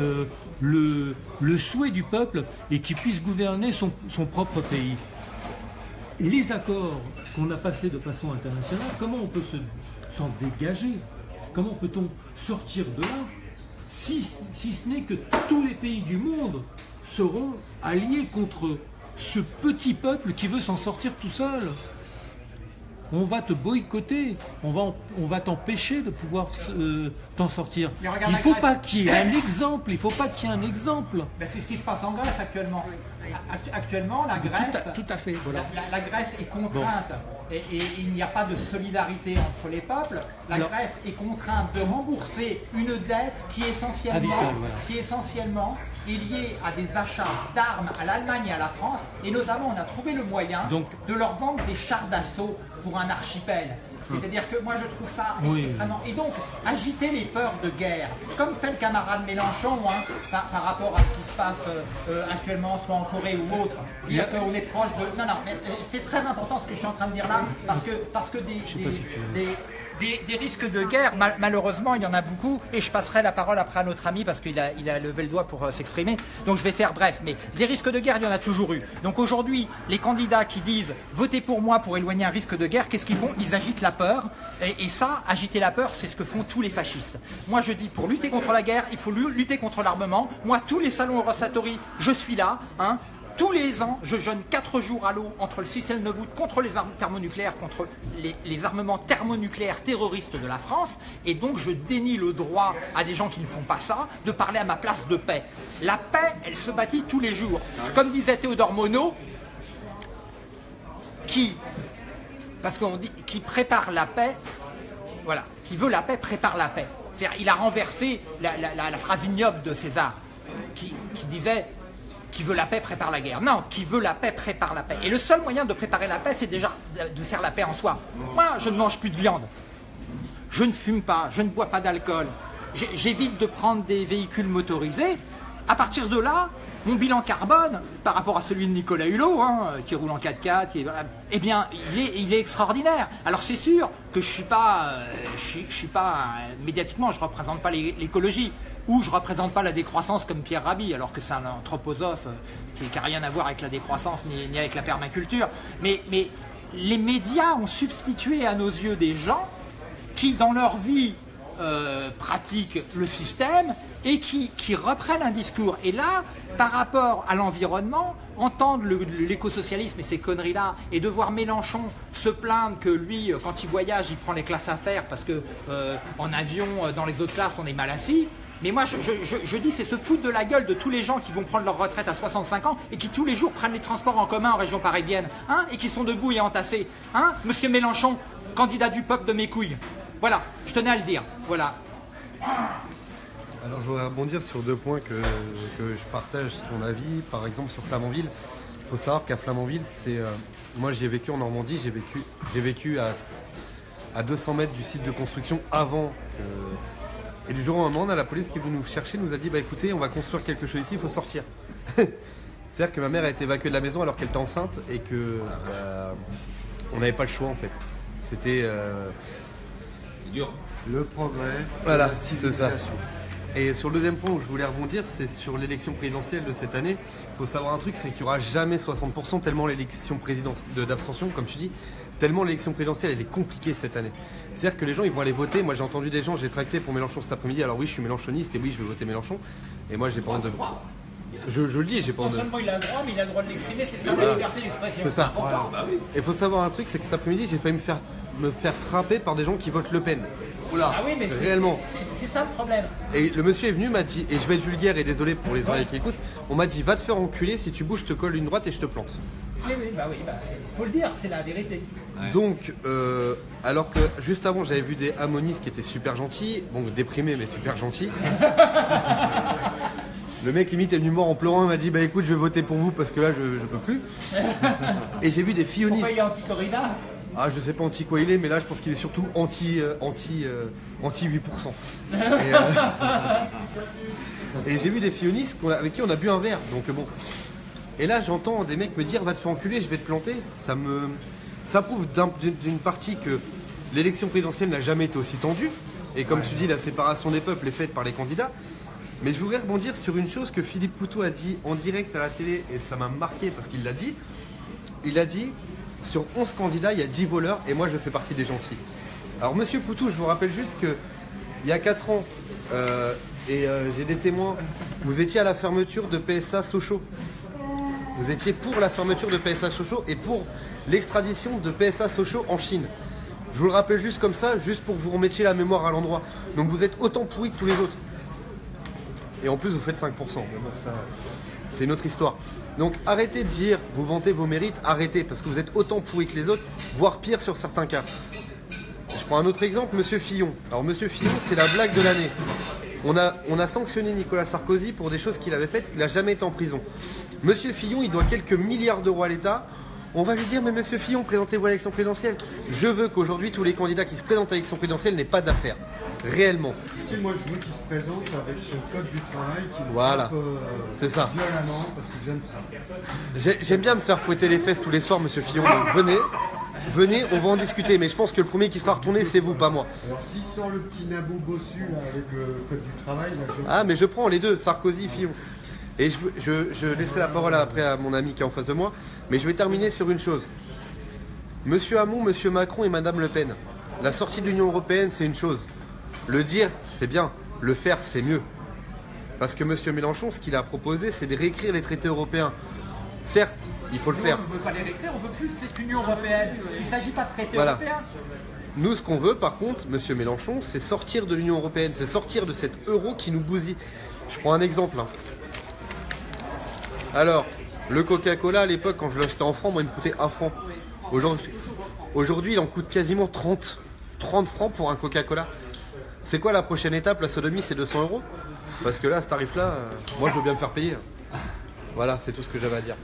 le souhait du peuple et qu'il puisse gouverner son propre pays. Les accords qu'on a passés de façon internationale, comment on peut s'en dégager? Comment peut-on sortir de là si ce n'est que tous les pays du monde seront alliés contre ce petit peuple qui veut s'en sortir tout seul? On va te boycotter, on va t'empêcher de pouvoir t'en sortir. Il ne faut pas qu'il y ait un exemple, il ne faut pas qu'il y ait un exemple. Ben c'est ce qui se passe en Grèce actuellement. Actuellement, la Grèce, tout à fait, voilà. La Grèce est contrainte, et il n'y a pas de solidarité entre les peuples. La Grèce est contrainte de rembourser une dette qui essentiellement est liée à des achats d'armes à l'Allemagne et à la France, et notamment on a trouvé le moyen de leur vendre des chars d'assaut pour un archipel. C'est-à-dire que moi je trouve ça extrêmement... Et donc, agiter les peurs de guerre, comme fait le camarade Mélenchon, hein, par rapport à ce qui se passe actuellement, soit en Corée ou autre, dire qu'on est proche de... Non, mais c'est très important ce que je suis en train de dire là, parce que des risques de guerre, malheureusement, il y en a beaucoup, et je passerai la parole après à notre ami parce qu'il a levé le doigt pour s'exprimer, donc je vais faire bref, mais des risques de guerre, il y en a toujours eu. Donc aujourd'hui, les candidats qui disent « votez pour moi pour éloigner un risque de guerre », qu'est-ce qu'ils font? Ils agitent la peur, et ça, agiter la peur, c'est ce que font tous les fascistes. Moi je dis, pour lutter contre la guerre, il faut lutter contre l'armement. Moi, tous les salons Eurosatory, je suis là, hein. Tous les ans, je jeûne 4 jours à l'eau entre le 6 et le 9 août contre les armes thermonucléaires, contre les armements thermonucléaires terroristes de la France, et donc je dénie le droit à des gens qui ne font pas ça de parler à ma place de paix. La paix, elle se bâtit tous les jours. Comme disait Théodore Monod, qui prépare la paix, voilà, qui veut la paix prépare la paix. C'est-à-dire, il a renversé la phrase ignoble de César, qui disait qui veut la paix prépare la guerre. Non, qui veut la paix prépare la paix. Et le seul moyen de préparer la paix, c'est déjà de faire la paix en soi. Moi, je ne mange plus de viande. Je ne fume pas, je ne bois pas d'alcool. J'évite de prendre des véhicules motorisés. À partir de là, mon bilan carbone, par rapport à celui de Nicolas Hulot, qui roule en 4x4, eh bien, il est extraordinaire. Alors c'est sûr que je suis pas médiatiquement, je représente pas l'écologie, ou je représente pas la décroissance comme Pierre Rabhi, alors que c'est un anthroposophe qui n'a rien à voir avec la décroissance ni avec la permaculture. Mais les médias ont substitué à nos yeux des gens qui, dans leur vie, pratiquent le système et qui reprennent un discours. Et là, par rapport à l'environnement, entendre l'écosocialisme et ces conneries-là, et de voir Mélenchon se plaindre que lui, quand il voyage, il prend les classes affaires parce que en avion, dans les autres classes, on est mal assis. Mais moi, je dis, c'est se foutre de la gueule de tous les gens qui vont prendre leur retraite à 65 ans et qui tous les jours prennent les transports en commun en région parisienne, et qui sont debout et entassés. Monsieur Mélenchon, candidat du peuple de mes couilles. Voilà, je tenais à le dire. Voilà. Alors je voudrais rebondir sur 2 points que je partage ton avis. Par exemple sur Flamanville, il faut savoir qu'à Flamanville, moi j'ai vécu en Normandie, j'ai vécu à 200 mètres du site de construction avant que... Et du jour au moment, on a la police qui est venue nous chercher, nous a dit écoutez, on va construire quelque chose ici, il faut sortir. C'est-à-dire que ma mère a été évacuée de la maison alors qu'elle était enceinte et que on n'avait pas le choix en fait. C'était dur. Le progrès, voilà, la civilisation. Et sur le deuxième point où je voulais rebondir, c'est sur l'élection présidentielle de cette année. Il faut savoir un truc, c'est qu'il n'y aura jamais 60%, tellement l'élection d'abstention, comme tu dis, tellement l'élection présidentielle elle est compliquée cette année. C'est-à-dire que les gens ils vont aller voter. Moi j'ai entendu des gens, j'ai tracté pour Mélenchon cet après-midi. Alors oui, je suis mélenchoniste et oui, je vais voter Mélenchon. Et moi j'ai pas honte de... Je le dis, j'ai pas honte de... Non seulement il a le droit, mais il a le droit de l'exprimer, c'est ça la liberté d'expression. C'est ça. Et il faut savoir un truc, c'est que cet après-midi, j'ai failli me faire frapper par des gens qui votent Le Pen. Oula, ah oui, mais réellement. C'est ça le problème. Et le monsieur est venu, m'a dit, et je vais être vulgaire et désolé pour les oreilles qui écoutent, on m'a dit va te faire enculer, si tu bouges, je te colle une droite et je te plante. Oui, il faut le dire, c'est la vérité. Ouais. Donc, alors que juste avant, j'avais vu des amonistes qui étaient super gentils, bon, déprimés mais super gentils. Le mec limite est venu mort en pleurant, il m'a dit bah écoute, je vais voter pour vous parce que là je peux plus. Et j'ai vu des fillonistes. Pourquoi il est anti-corrida ? Ah, je sais pas anti quoi il est, mais là je pense qu'il est surtout anti 8%. Et j'ai vu des fillonistes avec qui on a bu un verre, donc bon. Et là j'entends des mecs me dire va te faire enculer, je vais te planter. Ça prouve d'une partie que l'élection présidentielle n'a jamais été aussi tendue. Et comme tu dis, la séparation des peuples est faite par les candidats. Mais je voudrais rebondir sur une chose que Philippe Poutou a dit en direct à la télé, et ça m'a marqué parce qu'il l'a dit. Il a dit, sur 11 candidats, il y a 10 voleurs, et moi je fais partie des gentils. Alors monsieur Poutou, je vous rappelle juste que il y a 4 ans, j'ai des témoins, vous étiez à la fermeture de PSA Sochaux. Vous étiez pour la fermeture de PSA Sochaux et pour l'extradition de PSA Sochaux en Chine. Je vous le rappelle juste comme ça, juste pour que vous remettiez la mémoire à l'endroit. Donc vous êtes autant pourris que tous les autres. Et en plus, vous faites 5%. Mais bon, ça, c'est une autre histoire. Donc arrêtez de dire, vous vantez vos mérites, arrêtez, parce que vous êtes autant pourris que les autres, voire pire sur certains cas. Je prends un autre exemple, Monsieur Fillon. Alors Monsieur Fillon, c'est la blague de l'année. On a sanctionné Nicolas Sarkozy pour des choses qu'il avait faites, il n'a jamais été en prison. Monsieur Fillon, il doit quelques milliards d'euros à l'État. On va lui dire, mais Monsieur Fillon, présentez-vous à l'élection présidentielle. Je veux qu'aujourd'hui, tous les candidats qui se présentent à l'élection présidentielle n'aient pas d'affaires. Réellement. Si moi je veux qu'il se présente avec son code du travail qui voilà. C'est ça. Violemment parce que j'aime ça. J'aime bien me faire fouetter les fesses tous les soirs, Monsieur Fillon. Donc venez, on va en discuter. Mais je pense que le premier qui sera retourné, c'est vous, pas moi. Alors s'il sort le petit nabou bossu là, avec le code du travail, là, Ah mais je prends les deux, Sarkozy, Fillon. Et je laisserai la parole après à mon ami qui est en face de moi. Mais je vais terminer sur une chose. Monsieur Hamon, Monsieur Macron et Madame Le Pen. La sortie de l'Union Européenne, c'est une chose. Le dire, c'est bien. Le faire, c'est mieux. Parce que Monsieur Mélenchon, ce qu'il a proposé, c'est de réécrire les traités européens. Certes, il faut le faire. On ne veut pas les réécrire, on veut plus cette Union Européenne. Il ne s'agit pas de traité européen. Nous, ce qu'on veut, par contre, Monsieur Mélenchon, c'est sortir de l'Union Européenne. C'est sortir de cet euro qui nous bousille. Je prends un exemple. Alors, le Coca-Cola, à l'époque, quand je l'achetais en francs, moi, il me coûtait 1 franc. Aujourd'hui, il en coûte quasiment 30. 30 francs pour un Coca-Cola. C'est quoi la prochaine étape? La sodomie, c'est 200 euros. Parce que là, ce tarif-là, moi, je veux bien me faire payer. Voilà, c'est tout ce que j'avais à dire.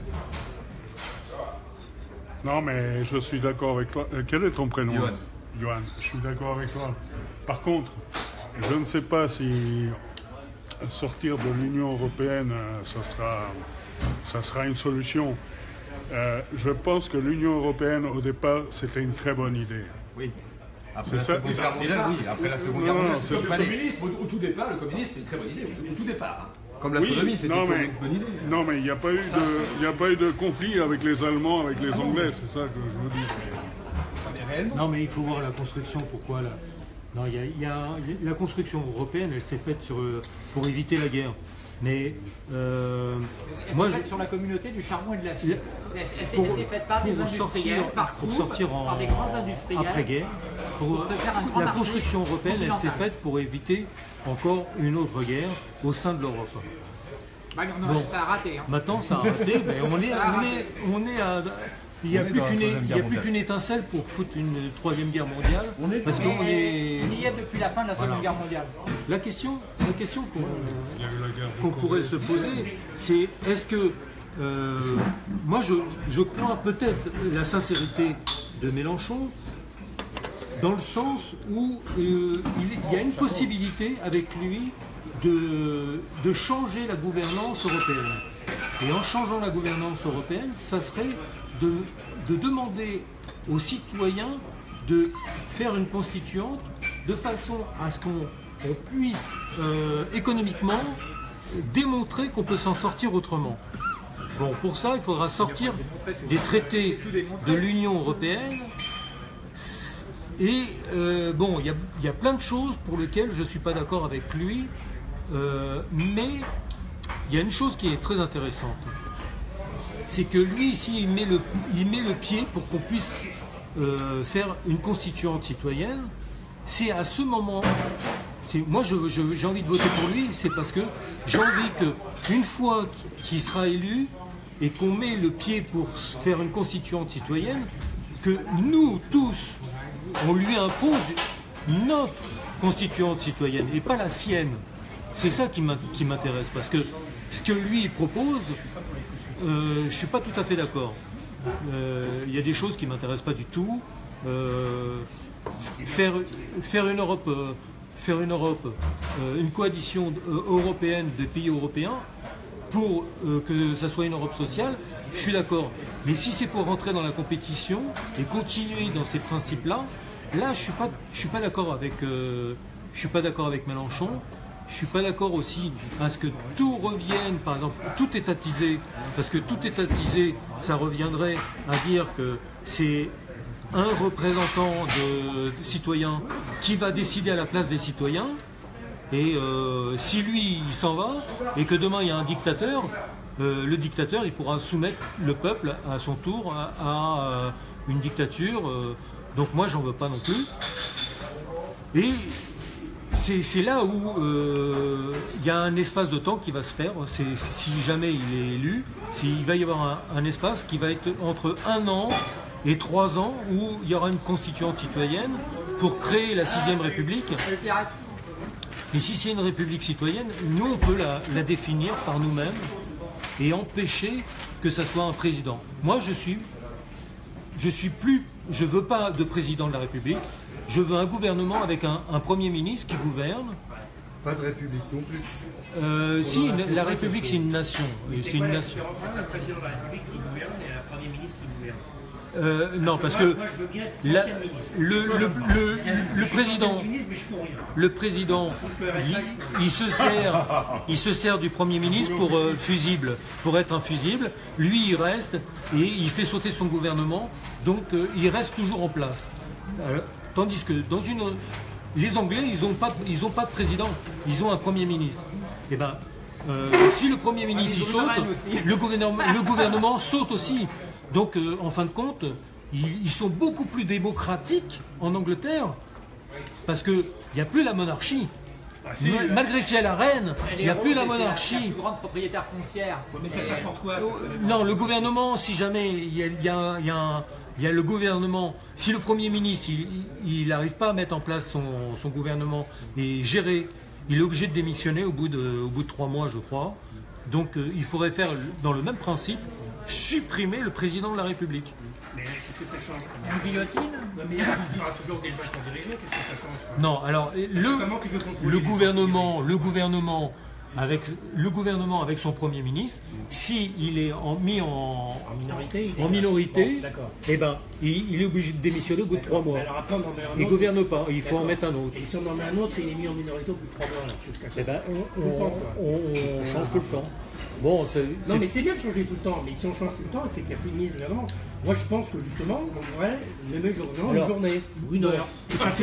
Non, mais je suis d'accord avec toi. Quel est ton prénom? Johan. Je suis d'accord avec toi. Par contre, je ne sais pas si sortir de l'Union européenne, ça sera une solution. Je pense que l'Union européenne, au départ, c'était une très bonne idée. Oui. Après C'est la ça. Seconde Guerre mondiale, oui. Après la Seconde Guerre Non, mondiale, c'est le pas communisme, au tout départ, le communisme, c'était une très bonne idée, au tout départ. Comme la Oui, sodomie, c'était non, toujours mais- une bonne idée. Non, mais il n'y a pas eu de conflit avec les Allemands, avec les Anglais, c'est ça que je veux dire. Non, mais il faut voir la construction. Pourquoi là? Non, la construction européenne, elle s'est faite pour éviter la guerre. Mais moi, sur la communauté du charbon et de l'acier. Elle pour- s'est faite par des pour industriels, sortir- par pour Krupp, sortir par des grands industriels. après-guerre, pour se faire un grand la marché construction européenne, elle s'est continental. faite pour éviter encore une autre guerre au sein de l'Europe. Bah, Bon. ça a raté. Hein. Maintenant, ça a raté. Ben, on est à. Il n'y a plus qu'une étincelle pour foutre une troisième guerre mondiale. Parce qu'on On est. y est depuis la fin de la Seconde Guerre mondiale. La question Il y a eu la guerre du qu'on Corée. pourrait se poser, c'est est-ce que moi je crois peut-être la sincérité de Mélenchon dans le sens où il y a une possibilité avec lui de changer la gouvernance européenne. Et en changeant la gouvernance européenne, ça serait de demander aux citoyens de faire une constituante de façon à ce qu'on puisse économiquement démontrer qu'on peut s'en sortir autrement. Bon, pour ça, il faudra sortir des traités de l'Union européenne. Et bon, il y a plein de choses pour lesquelles je ne suis pas d'accord avec lui, mais il y a une chose qui est très intéressante. C'est que lui, ici, il met le pied pour qu'on puisse faire une constituante citoyenne. C'est à ce moment, moi j'ai envie de voter pour lui, c'est parce que j'ai envie qu'une fois qu'il sera élu et qu'on met le pied pour faire une constituante citoyenne, que nous tous, on lui impose notre constituante citoyenne et pas la sienne. C'est ça qui m'intéresse, parce que ce que lui propose, je ne suis pas tout à fait d'accord. Il y a des choses qui ne m'intéressent pas du tout. Faire une Europe, une coalition européenne de pays européens pour que ça soit une Europe sociale, je suis d'accord. Mais si c'est pour rentrer dans la compétition et continuer dans ces principes-là, là je suis pas d'accord avec Mélenchon. Je suis pas d'accord aussi à ce que tout revienne, par exemple, tout étatisé, parce que tout étatisé, ça reviendrait à dire que c'est un représentant de citoyens qui va décider à la place des citoyens, et si lui il s'en va, et que demain il y a un dictateur, le dictateur il pourra soumettre le peuple à son tour à une dictature, donc moi j'en veux pas non plus. Et c'est là où il y a un espace de temps qui va se faire, si jamais il est élu, il va y avoir un espace qui va être entre 1 an et 3 ans où il y aura une constituante citoyenne pour créer la 6ème République. Et si c'est une République citoyenne, nous on peut la définir par nous-mêmes et empêcher que ça soit un président. Moi je veux pas de président de la République. Je veux un gouvernement avec un Premier ministre qui gouverne. Pas de république non plus. Si, la République c'est une nation. C'est une nation. Le président de la République qui gouverne et un Premier ministre qui gouverne. Non, parce que Moi, je veux bien être ancien ministre. le président, il se sert du Premier ministre pour fusible, pour être un fusible. Lui, il reste et il fait sauter son gouvernement, donc il reste toujours en place. Tandis que les Anglais, ils ont pas de président, ils ont un Premier ministre. Et ben, si le Premier ministre il saute, le gouvernement saute aussi. Donc, en fin de compte, ils sont beaucoup plus démocratiques en Angleterre, parce qu'il n'y a plus la monarchie. Malgré qu'il y a la reine, il n'y a plus la monarchie. La plus grande propriétaire foncière. Mais ça t'apporte quoi? Non, le gouvernement, si jamais il y a le gouvernement, si le Premier ministre il n'arrive pas à mettre en place son gouvernement et gérer, il est obligé de démissionner au bout de 3 mois, je crois. Donc il faudrait faire, dans le même principe, supprimer le président de la République. Mais qu'est-ce que ça change? Une guillotine. Non, mais il y aura toujours des gens qui vont diriger, qu'est-ce que ça change? Non, alors Comment tu veux contrôler le gouvernement, avec le gouvernement, avec son Premier ministre, s'il est mis en minorité, eh ben, il est obligé de démissionner au bout de 3 mois. Alors après, on en met un autre, Il ne gouverne pas, il faut en mettre un autre. Et si on en met un autre, il est mis en minorité au bout de 3 mois. Eh ben, on change tout le temps. Bon, non, mais c'est bien de changer tout le temps. Mais si on change tout le temps, c'est qu'il n'y a plus de ministre du gouvernement. Moi, je pense que justement, on devrait nommer le gouvernement une journée ou une heure.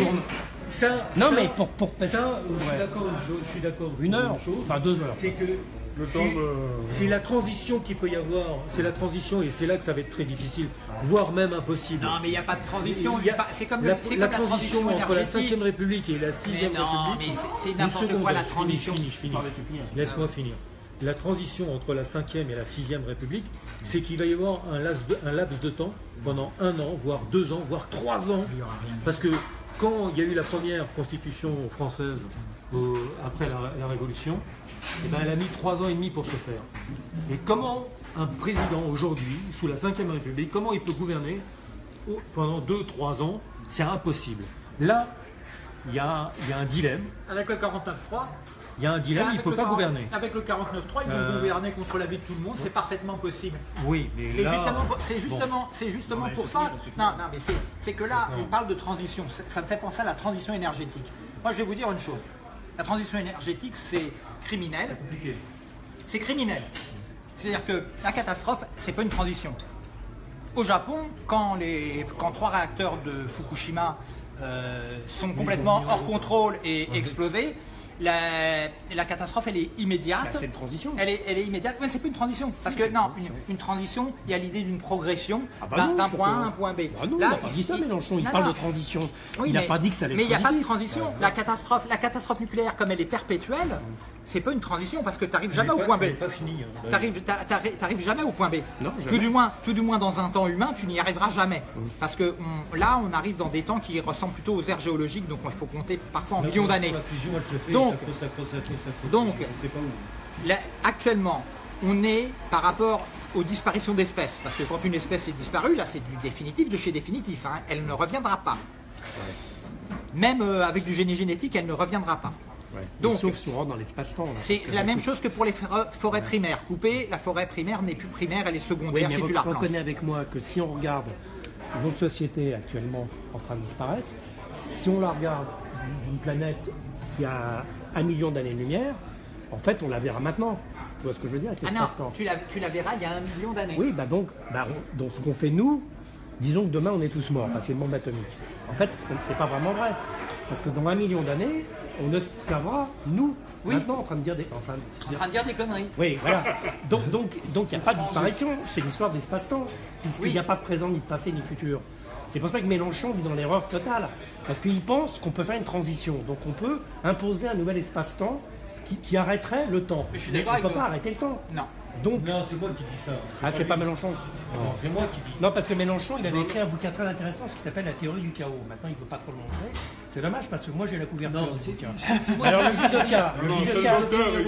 Mais pour ça, je suis d'accord. Une heure, enfin 2 heures. C'est que c'est la transition qu'il peut y avoir, c'est la transition et c'est là que ça va être très difficile, voire même impossible. Non, mais il n'y a pas de transition. C'est comme la transition entre la 5e République et la 6e République. Non, mais c'est n'importe quoi la transition. Laisse-moi finir. La transition entre la 5e et la 6e République, c'est qu'il va y avoir un laps de temps pendant 1 an, voire 2 ans, voire 3 ans. Parce que quand il y a eu la première constitution française après la Révolution, eh ben, elle a mis 3 ans et demi pour se faire. Et comment un président aujourd'hui, sous la 5e République, comment il peut gouverner pendant 2-3 ans? C'est impossible. Là, il y a un dilemme. Avec le 49.3, il y a un dilemme, il ne peut pas gouverner. Avec le 49.3, ils vont gouverner contre l'avis de tout le monde, c'est parfaitement possible. Oui, mais c'est justement pour ça. Non, mais c'est que là, on parle de transition. Ça me fait penser à la transition énergétique. Moi, je vais vous dire une chose. La transition énergétique, c'est criminel. C'est criminel. C'est-à-dire que la catastrophe, c'est pas une transition. Au Japon, quand 3 réacteurs de Fukushima sont complètement hors contrôle et explosés, la catastrophe, elle est immédiate. C'est une transition. Elle est immédiate. Mais c'est pas une transition. Parce que non, une transition, il y a l'idée d'une progression d'un point A à un point B. Ah non, il n'a pas dit ça, Mélenchon. Il parle de transition. Oui, il n'a pas dit que ça allait être mais il n'y a pas de transition. La catastrophe nucléaire, comme elle est perpétuelle, c'est pas une transition parce que tu n'arrives jamais au point B. Tu n'arrives jamais au point B. Non, tout du moins dans un temps humain, tu n'y arriveras jamais. Parce que là, on arrive dans des temps qui ressemblent plutôt aux ères géologiques, donc il faut compter parfois en millions d'années. Donc, actuellement, on est par rapport aux disparitions d'espèces. Parce que quand une espèce est disparue, là c'est du définitif de chez définitif. Hein, elle ne reviendra pas. Même avec du génie génétique, elle ne reviendra pas. Ouais. Donc, sauf si on rentre dans l'espace-temps. C'est la même chose que pour les forêts primaires. Coupées, la forêt primaire n'est plus primaire, elle est secondaire. Oui, mais vous comprenez avec moi que si on regarde notre société actuellement en train de disparaître, si on la regarde d'une planète qui a 1 million d'années-lumière, en fait, on la verra maintenant. Tu vois ce que je veux dire avec l'espace-temps? Non, tu la verras il y a 1 million d'années. Oui, donc ce qu'on fait nous, disons que demain on est tous morts parce qu'il y a le monde atomique. En fait, c'est pas vraiment vrai. Parce que dans 1 million d'années, on observera, nous, maintenant, en train de dire des conneries. Oui, voilà. Donc, il n'y a pas de disparition. C'est l'histoire de l'espace-temps. Puisqu'il n'y a pas de présent, ni de passé, ni de futur. C'est pour ça que Mélenchon vit dans l'erreur totale. Parce qu'il pense qu'on peut faire une transition. Donc, on peut imposer un nouvel espace-temps qui arrêterait le temps. Mais on ne peut pas arrêter le temps. Non. Donc, non, c'est moi qui dis ça. C'est pas Mélenchon. Non, c'est moi qui dis. Non, parce que Mélenchon, il avait écrit un bouquin très intéressant, ce qui s'appelle La théorie du chaos. Maintenant, il ne peut pas trop le montrer. C'est dommage parce que moi, j'ai la couverture. Non, c'est moi. Alors, le judoka. Il doit y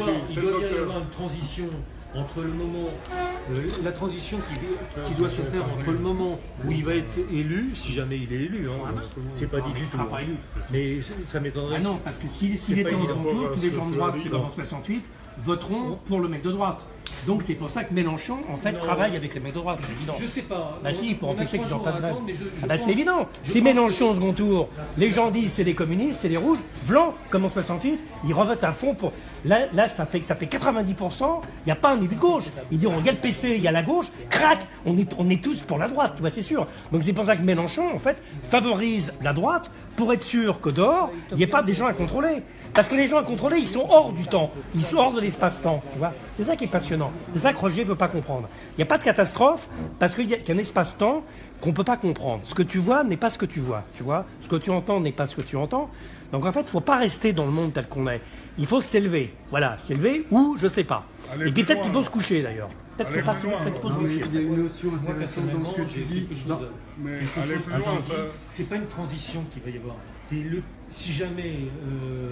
avoir une transition entre le moment, la transition qui doit se faire entre le moment où il va être élu, si jamais il est élu, hein, c'est pas dit du tout, mais ça m'étonnerait. Ah non, parce que s'il était au second tour, tous les gens de droite, c'est comme en 68, voteront pour le mec de droite. Donc c'est pour ça que Mélenchon, en fait, travaille avec les mecs de droite, c'est évident. Je sais pas. Bah si, pour empêcher qu'ils en passent grève. Ah bah c'est évident. Si Mélenchon au second tour, les gens disent c'est des communistes, c'est des rouges, blancs, comme en 68, ils revotent à fond pour... Là ça fait 90%, il n'y a pas un élu de gauche. Ils diront, regarde PC, il y a la gauche, crac, on est tous pour la droite, tu vois, c'est sûr. Donc c'est pour ça que Mélenchon, en fait, favorise la droite pour être sûr que dehors, il n'y ait pas des gens à contrôler. Parce que les gens à contrôler, ils sont hors du temps, ils sont hors de l'espace-temps, tu vois. C'est ça qui est passionnant. C'est ça que Roger ne veut pas comprendre. Il n'y a pas de catastrophe parce qu'il y a qu'un espace-temps qu'on ne peut pas comprendre. Ce que tu vois n'est pas ce que tu vois, tu vois. Ce que tu entends n'est pas ce que tu entends. Donc en fait, il ne faut pas rester dans le monde tel qu'on est. Il faut s'élever. Voilà, s'élever ou je ne sais pas. Et puis peut-être qu'il faut se coucher d'ailleurs. Peut-être qu'il faut se coucher. Il y a une notion intéressante dans ce que tu dis. Mais aller plus loin, c'est pas une transition qu'il va y avoir. Si jamais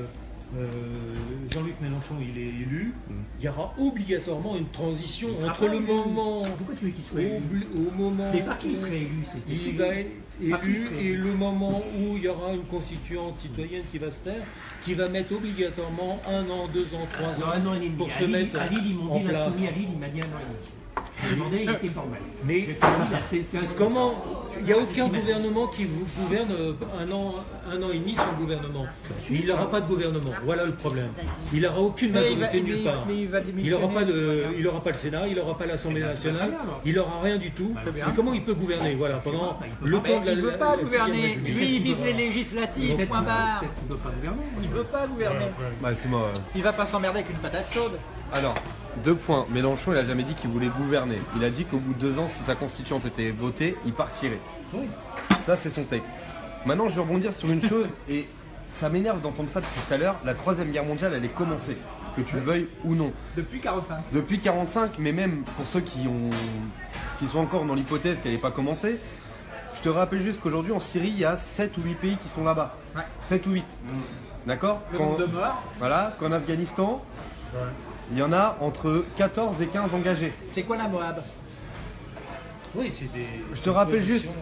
Jean-Luc Mélenchon il est élu, il y aura obligatoirement une transition entre le moment Pourquoi tu veux qu'il soit élu au moment C'est pas qu'il serait élu, c'est il va être élu et le moment où il y aura une constituante citoyenne qui va se faire, qui va mettre obligatoirement 1 an, 2 ans, 3 ans pour se mettre à Lille, ils m'ont en dit, il a place. soumis à Lille, il m'a dit 1 an et demi. J'ai demandé, il était formel. Mais J'ai dit, c'est comment il n'y a aucun gouvernement qui vous gouverne un an et demi sans gouvernement. Il n'aura pas de gouvernement. Voilà le problème. Il n'aura aucune majorité nulle part. Il n'aura pas le Sénat, il n'aura pas l'Assemblée nationale, il n'aura rien du tout. Et comment il peut gouverner? Voilà, pendant le temps de la. Il ne veut pas la gouverner. Sixième Lui, il vise les législatives. Point barre. Il ne veut pas gouverner. Il veut pas gouverner. Bah, excuse-moi. Il va pas s'emmerder avec une patate chaude. Alors, 2 points. Mélenchon, il a jamais dit qu'il voulait gouverner. Il a dit qu'au bout de 2 ans, si sa constituante était votée, il partirait. Oui. Ça, c'est son texte. Maintenant, je vais rebondir sur une chose, et ça m'énerve d'entendre ça depuis tout à l'heure. La 3e guerre mondiale, elle est commencée, que tu le veuilles ou non. Depuis 45. Depuis 45, mais même pour ceux qui sont encore dans l'hypothèse qu'elle n'est pas commencée, je te rappelle juste qu'aujourd'hui, en Syrie, il y a 7 ou 8 pays qui sont là-bas. Ouais. 7 ou 8. D'accord? Le nombre de morts. Voilà, qu'en Afghanistan, il y en a entre 14 et 15 engagés. C'est quoi la Moab? Oui, c'est des. Je te rappelle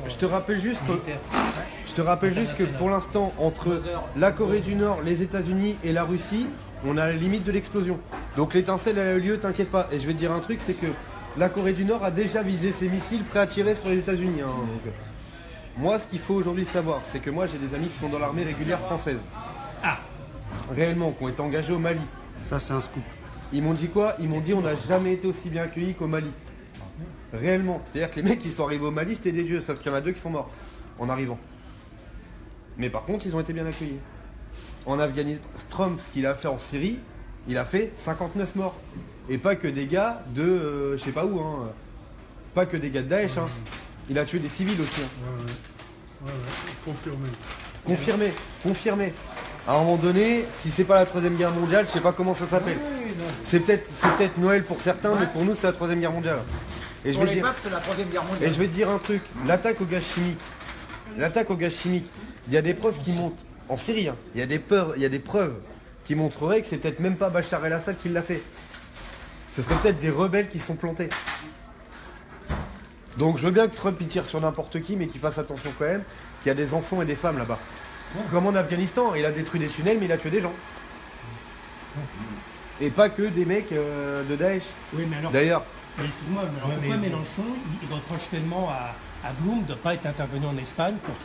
juste que pour l'instant, entre la Corée du Nord, les États-Unis et la Russie, on est à la limite de l'explosion. Donc l'étincelle elle a eu lieu, t'inquiète pas. Et je vais te dire un truc, c'est que la Corée du Nord a déjà visé ses missiles prêts à tirer sur les États-Unis. Hein. Donc, moi, ce qu'il faut aujourd'hui savoir, c'est que moi j'ai des amis qui sont dans l'armée régulière française. Ah, Réellement, qui ont été engagés au Mali. Ça, c'est un scoop. Ils m'ont dit quoi? Ils m'ont dit on n'a jamais été aussi bien accueillis qu'au Mali. Réellement. C'est-à-dire que les mecs qui sont arrivés au Mali, c'était des dieux, sauf qu'il y en a 2 qui sont morts en arrivant. Mais par contre, ils ont été bien accueillis. En Afghanistan, Trump, ce qu'il a fait en Syrie, il a fait 59 morts. Et pas que des gars de je sais pas où, hein. Pas que des gars de Daesh, hein. Il a tué des civils aussi. Hein. Confirmé. Confirmé. À un moment donné, si c'est pas la 3e guerre mondiale, je sais pas comment ça s'appelle. C'est peut-être Noël pour certains, mais pour nous c'est la 3e guerre mondiale. Et je Pour vais les dire, peuples, c'est la 3e guerre et mondiale. je vais te dire un truc, l'attaque au gaz chimique, il y a des preuves qui montrent, en Syrie, hein, il y a des preuves qui montreraient que c'est peut-être même pas Bachar el-Assad qui l'a fait. Ce serait peut-être des rebelles qui sont plantés. Donc je veux bien que Trump il tire sur n'importe qui, mais qu'il fasse attention quand même qu'il y a des enfants et des femmes là-bas. Comme en Afghanistan, il a détruit des tunnels, mais il a tué des gens. Et pas que des mecs de Daesh. oui, mais alors, D'ailleurs, excuse-moi, mais alors pourquoi Mélenchon, il reproche tellement à Blum de ne pas être intervenu en Espagne pour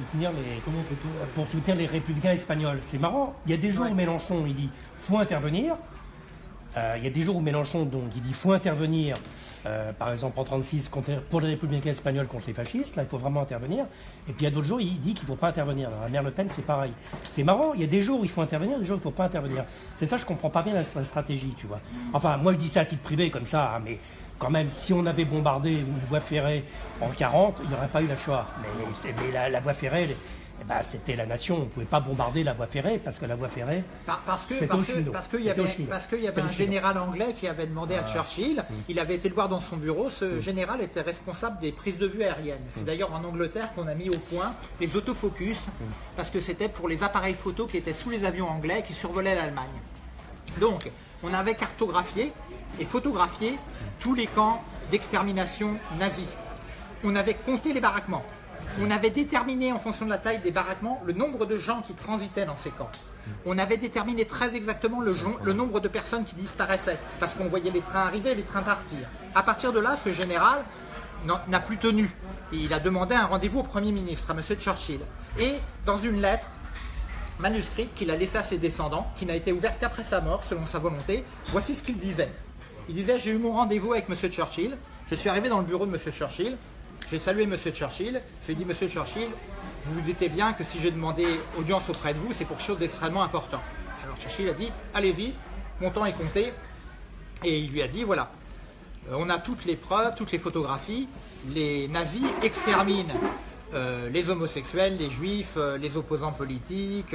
soutenir les républicains espagnols? C'est marrant. Il y a des jours où Mélenchon, il dit faut intervenir. Il y a des jours où Mélenchon, donc, il dit faut intervenir, par exemple en 1936, pour les républicains espagnols contre les fascistes, là il faut vraiment intervenir. Et puis il y a d'autres jours, il dit qu'il ne faut pas intervenir. Dans la mère Le Pen, c'est pareil. C'est marrant, il y a des jours où il faut intervenir, des jours où il ne faut pas intervenir. C'est ça, je ne comprends pas bien la stratégie, tu vois. Enfin, moi je dis ça à titre privé comme ça, hein, mais quand même, si on avait bombardé une voie ferrée en 40, il n'y aurait pas eu la Shoah. Mais la voie ferrée, c'était la nation, on ne pouvait pas bombarder la voie ferrée parce que la voie ferrée, Parce qu'il y C'était au avait un général anglais qui avait demandé à Churchill, il avait été le voir dans son bureau, ce général était responsable des prises de vue aériennes. C'est d'ailleurs en Angleterre qu'on a mis au point les autofocus, parce que c'était pour les appareils photo qui étaient sous les avions anglais qui survolaient l'Allemagne. Donc, on avait cartographié et photographié tous les camps d'extermination nazis. On avait compté les baraquements. On avait déterminé en fonction de la taille des baraquements le nombre de gens qui transitaient dans ces camps. On avait déterminé très exactement le nombre de personnes qui disparaissaient parce qu'on voyait les trains arriver et les trains partir. À partir de là, ce général n'a plus tenu. Et il a demandé un rendez-vous au Premier ministre, à M. Churchill. Et dans une lettre manuscrite qu'il a laissée à ses descendants, qui n'a été ouverte qu'après sa mort, selon sa volonté, voici ce qu'il disait. Il disait « J'ai eu mon rendez-vous avec M. Churchill, je suis arrivé dans le bureau de M. Churchill, j'ai salué M. Churchill, j'ai dit « Monsieur Churchill, vous vous doutez bien que si j'ai demandé audience auprès de vous, c'est pour quelque chose d'extrêmement important. » Alors Churchill a dit « Allez-y, mon temps est compté. » Et il lui a dit « Voilà, on a toutes les preuves, toutes les photographies, les nazis exterminent les homosexuels, les juifs, les opposants politiques,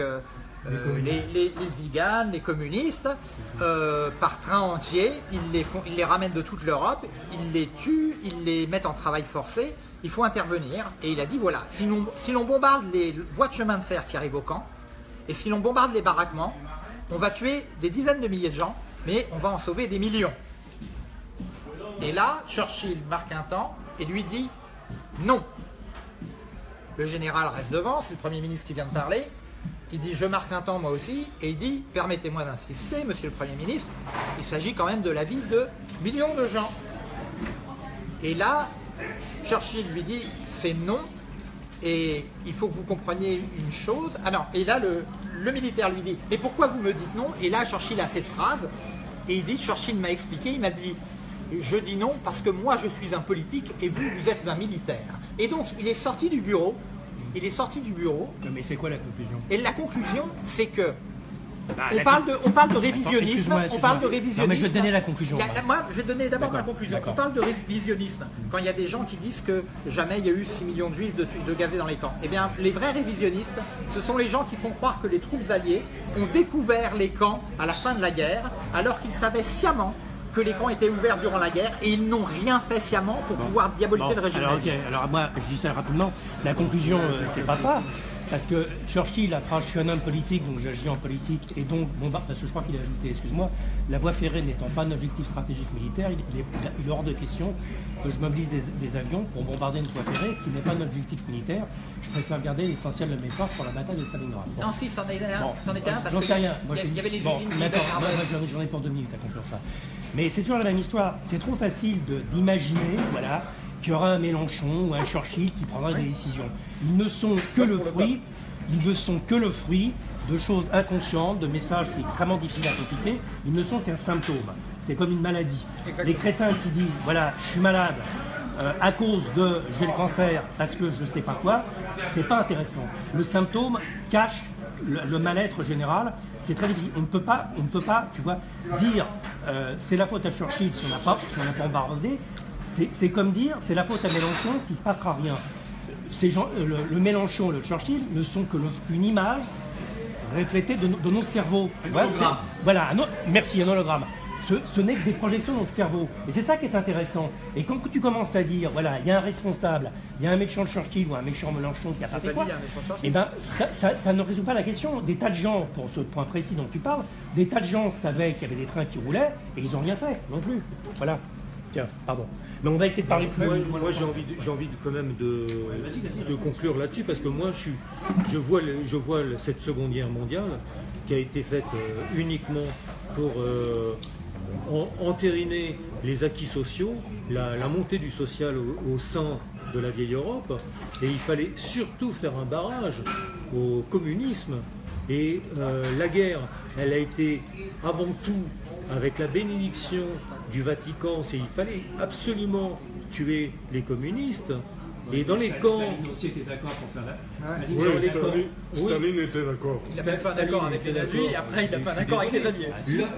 les ziganes, les communistes, par train entier, ils les ramènent de toute l'Europe, ils les tuent, ils les mettent en travail forcé, il faut intervenir. » Et il a dit voilà, si l'on bombarde les voies de chemin de fer qui arrivent au camp, et si l'on bombarde les baraquements, on va tuer des dizaines de milliers de gens, mais on va en sauver des millions. Et là, Churchill marque un temps et lui dit non. Le général reste devant, c'est le Premier ministre qui vient de parler. Il dit je marque un temps moi aussi, et il dit permettez-moi d'insister, monsieur le Premier ministre, il s'agit quand même de la vie de millions de gens. Et là, Churchill lui dit c'est non, et il faut que vous compreniez une chose. Ah non, et là le militaire lui dit mais pourquoi vous me dites non? Et là Churchill a cette phrase, et il dit Churchill m'a expliqué, il m'a dit je dis non parce que moi je suis un politique et vous êtes un militaire. Et donc il est sorti du bureau. Mais c'est quoi la conclusion? Et la conclusion, c'est que on parle de révisionnisme. Non, mais je vais te donner la conclusion. Moi, je vais te donner d'abord ma conclusion. D'accord. On parle de révisionnisme. Quand il y a des gens qui disent que jamais il y a eu 6 millions de juifs de gazés dans les camps. Eh bien, les vrais révisionnistes, ce sont les gens qui font croire que les troupes alliées ont découvert les camps à la fin de la guerre, alors qu'ils savaient sciemment que les camps étaient ouverts durant la guerre et ils n'ont rien fait sciemment pour pouvoir diaboliser le régime nazi. Alors moi, je dis ça rapidement. La conclusion, c'est pas ça. Parce que Churchill a phrase « je suis un homme politique, donc j'agis en politique » et donc, parce que je crois qu'il a ajouté, excuse-moi, la voie ferrée n'étant pas un objectif stratégique militaire, il est hors de question que je mobilise des avions pour bombarder une voie ferrée qui n'est pas un objectif militaire. Je préfère garder l'essentiel de mes forces pour la bataille de Stalingrad. Non, si, c'en était un, parce j'en sais rien. qu'il y avait les usines. D'accord, j'en ai pour 2 minutes à conclure ça. Mais c'est toujours la même histoire. C'est trop facile d'imaginer, voilà, qu'il y aura un Mélenchon ou un Churchill qui prendra des décisions. Ils ne sont que le fruit de choses inconscientes, de messages extrêmement difficiles à compliquer. Ils ne sont qu'un symptôme. C'est comme une maladie. Exactement. Les crétins qui disent « voilà, je suis malade à cause de j'ai le cancer parce que je ne sais pas quoi », c'est pas intéressant. Le symptôme cache le mal-être général. C'est très difficile. On ne peut pas, tu vois, dire c'est la faute à Churchill si on n'a pas bombardé. C'est comme dire c'est la faute à Mélenchon s'il ne se passera rien. Ces gens, le Mélenchon et le Churchill ne sont qu'une image reflétée de nos cerveaux. Voilà, merci, un hologramme. Ce n'est que des projections de notre cerveau. Et c'est ça qui est intéressant. Et quand tu commences à dire, voilà, il y a un responsable, il y a un méchant Churchill ou un méchant Mélenchon qui a pas fait quoi, et ben ça ne résout pas la question. Des tas de gens, pour ce point précis dont tu parles, des tas de gens savaient qu'il y avait des trains qui roulaient et ils n'ont rien fait non plus. Voilà. Tiens, pardon. Mais on va essayer de parler plus. Moi j'ai envie quand même de conclure là-dessus parce que moi je vois cette Seconde Guerre mondiale qui a été faite uniquement pour entériner les acquis sociaux, la montée du social au sein de la vieille Europe, et il fallait surtout faire un barrage au communisme. Et la guerre, elle a été avant tout avec la bénédiction du Vatican, il fallait absolument tuer les communistes. Et dans les camps... Staline aussi était d'accord pour faire la... Staline était d'accord. Il a même fait un accord avec les nazis et après il a fait un accord avec les alliés.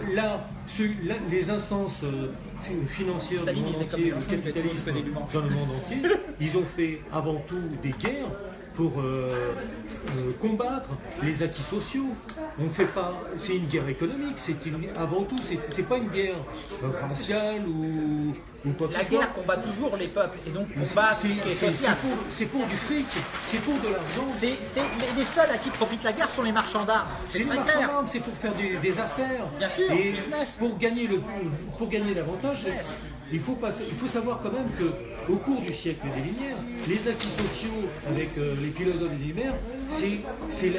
Les instances financières du monde entier, le capitalisme dans le monde entier, ils ont fait avant tout des guerres pour combattre les acquis sociaux. On fait pas, c'est une guerre économique, avant tout, c'est pas une guerre raciale ou quoi que ce soit. La guerre combat toujours les peuples et donc combat ce qui est social. C'est pour du fric, c'est pour de l'argent. Les seuls à qui profite la guerre sont les marchands d'armes. C'est les marchands d'armes, c'est pour faire des affaires. Bien sûr, et business. Pour gagner davantage, il faut savoir quand même qu'au cours du siècle des Lumières, les acquis sociaux avec les philosophes des Lumières, c'est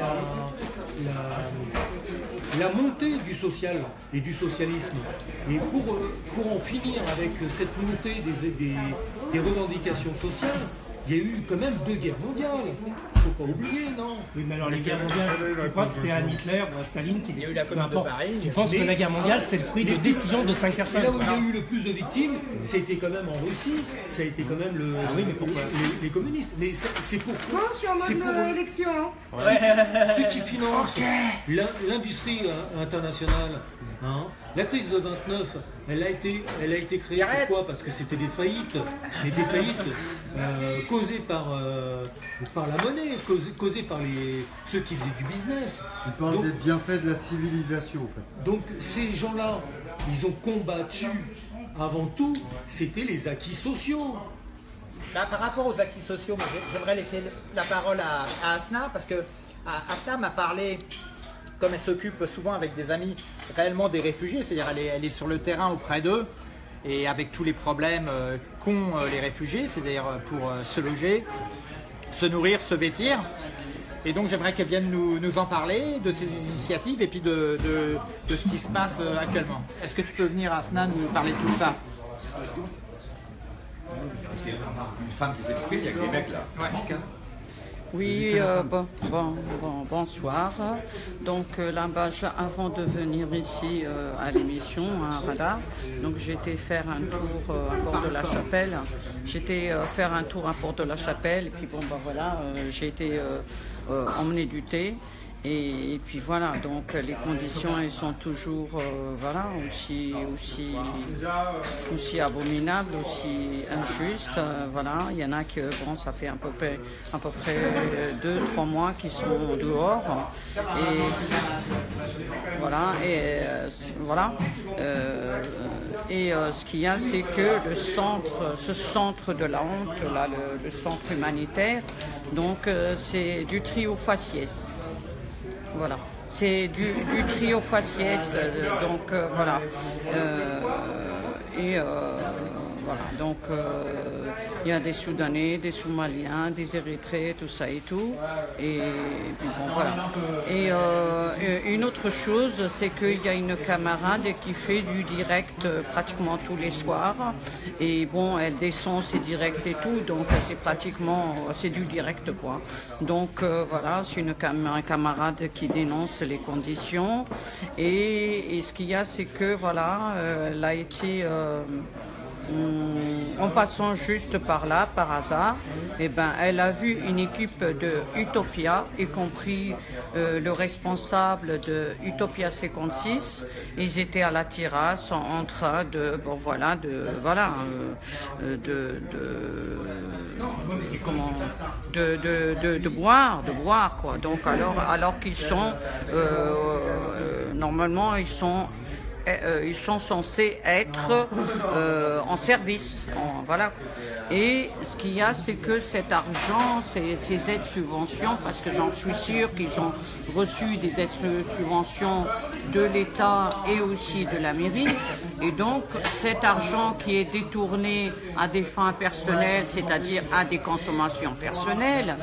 la montée du social et du socialisme. Et pour en finir avec cette montée des revendications sociales, il y a eu quand même 2 guerres mondiales. Il ne faut pas oublier, non? Oui, mais alors les guerres mondiales, je crois que c'est un Hitler ou un Staline qui Il y a eu la Commune de Paris. Je pense que la guerre mondiale, c'est le fruit de décisions de 5 personnes. Et là où il y a eu le plus de victimes, c'était quand même en Russie, ça a été quand même les communistes. Mais c'est pour... Moi, je suis en mode élection. Ceux qui financent l'industrie internationale. Hein. La crise de 29, elle a été créée pourquoi? Parce que c'était des faillites, mais des faillites causées par la monnaie, causées par ceux qui faisaient du business. Tu parles des bienfaits de la civilisation en fait. Donc ces gens-là, ils ont combattu avant tout, c'était les acquis sociaux. Par rapport aux acquis sociaux, j'aimerais laisser la parole à Asna parce que Asna m'a parlé comme elle s'occupe souvent avec des amis réellement des réfugiés, c'est-à-dire elle est sur le terrain auprès d'eux, et avec tous les problèmes qu'ont les réfugiés, c'est-à-dire pour se loger, se nourrir, se vêtir. Et donc j'aimerais qu'elle vienne nous en parler, de ses initiatives et puis de ce qui se passe actuellement. Est-ce que tu peux venir, Asna, nous parler de tout ça? Une femme qui s'exprime, il y a que les mecs là. Ouais. Oui, bonsoir. Donc là, avant de venir ici à l'émission, à Radar, donc j'étais faire un tour à Port de la Chapelle. J'étais faire un tour à Port de la Chapelle, et puis bon, voilà, j'ai été emmener du thé. Et puis voilà, donc les conditions elles sont toujours voilà, aussi abominables, aussi injustes. Voilà, il y en a que bon, ça fait à peu près 2-3 mois qu'ils sont dehors. Et voilà, ce qu'il y a, c'est que ce centre de la honte, là, le centre humanitaire, donc c'est du trio faciès. Voilà, c'est du trio faciès, donc voilà. Voilà, donc il y a des Soudanais, des Somaliens, des Érythréens, tout ça et tout. Et puis bon, voilà. Et une autre chose, c'est qu'il y a une camarade qui fait du direct pratiquement tous les soirs. Et bon, elle descend ses directs et tout, donc c'est du direct quoi. Donc voilà, c'est un camarade qui dénonce les conditions. Et ce qu'il y a, c'est que voilà, elle a été en passant juste par là, par hasard, elle a vu une équipe de Utopia, y compris le responsable de Utopia 56. Ils étaient à la terrasse en train de boire quoi. Donc alors qu'ils sont normalement ils sont censés être en service. Voilà. Et ce qu'il y a, c'est que cet argent, ces aides-subventions, parce que j'en suis sûre qu'ils ont reçu des aides-subventions de l'État et aussi de la mairie. Et donc, cet argent qui est détourné à des fins personnelles, c'est-à-dire à des consommations personnelles,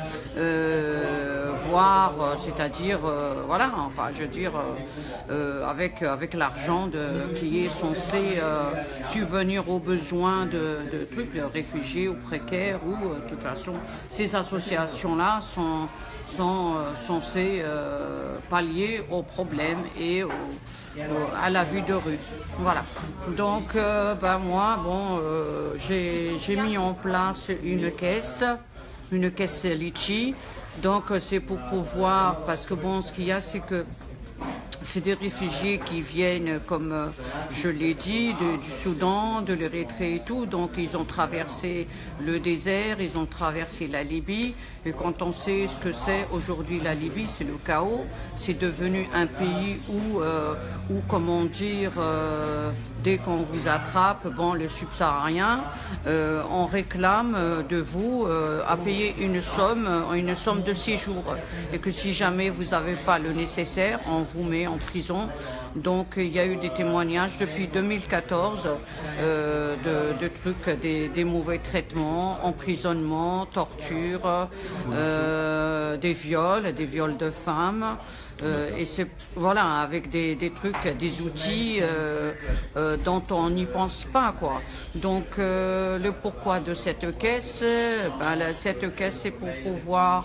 voire, c'est-à-dire, voilà, enfin, je veux dire, avec l'argent qui est censé subvenir aux besoins de trucs, de réfugiés ou précaires, ou de toute façon, ces associations-là sont censées pallier aux problèmes et à la vue de rue. Voilà. Donc, moi, j'ai mis en place une caisse litchi. Donc, c'est pour pouvoir, parce que bon, ce qu'il y a, c'est que c'est des réfugiés qui viennent, comme je l'ai dit, du Soudan, de l'Érythrée et tout. Donc ils ont traversé le désert, ils ont traversé la Libye. Et quand on sait ce que c'est aujourd'hui la Libye, c'est le chaos. C'est devenu un pays où comment dire, dès qu'on vous attrape, le subsaharien, on réclame de vous à payer une somme de séjour. Et que si jamais vous n'avez pas le nécessaire, on vous met en prison. Donc il y a eu des témoignages depuis 2014 de trucs, des mauvais traitements, emprisonnement, torture, des viols de femmes. Et c'est voilà, avec des trucs, des outils dont on n'y pense pas quoi. Donc le pourquoi de cette caisse, cette caisse c'est pour pouvoir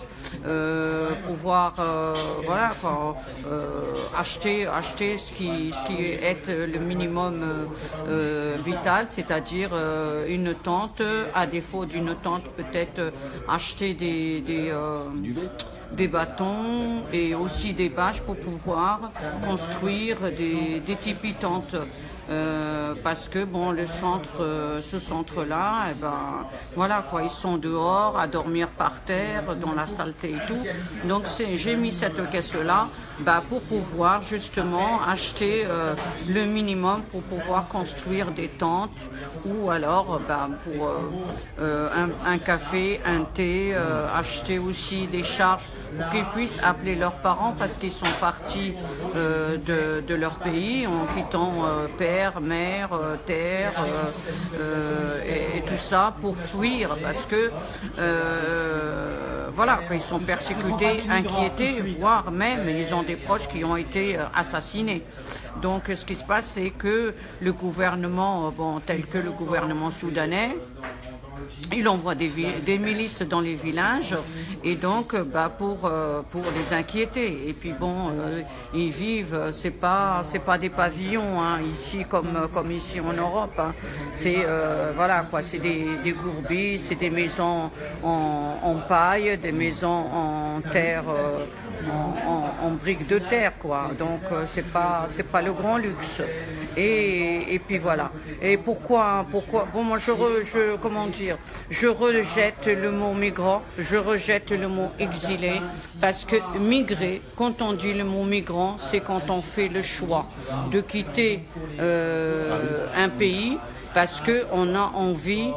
voilà quoi, acheter ce qui est le minimum vital, c'est-à-dire une tente, à défaut d'une tente peut-être acheter des bâtons et aussi des bâches pour pouvoir construire des tipis tentes. parce que bon, ce centre-là, eh ben, voilà quoi, ils sont dehors à dormir par terre, dans la saleté et tout. Donc j'ai mis cette caisse-là pour pouvoir justement acheter le minimum pour pouvoir construire des tentes ou alors pour un café, un thé, acheter aussi des charges pour qu'ils puissent appeler leurs parents parce qu'ils sont partis de leur pays en quittant père, mère, terre et tout ça pour fuir parce que voilà, ils sont persécutés, inquiétés, voire même ils ont des proches qui ont été assassinés. Donc ce qui se passe, c'est que le gouvernement, tel que le gouvernement soudanais, il envoie des milices dans les villages et donc pour les inquiéter. Et puis bon, ils vivent, c'est pas des pavillons ici comme ici en Europe. C'est voilà quoi, c'est des gourbis, c'est des maisons en paille, des maisons en terre, en briques de terre quoi. Donc c'est pas le grand luxe. Et puis voilà. Et pourquoi bon, moi je rejette le mot migrant, je rejette le mot exilé, parce que migrer, quand on dit le mot migrant, c'est quand on fait le choix de quitter un pays parce qu'on a envie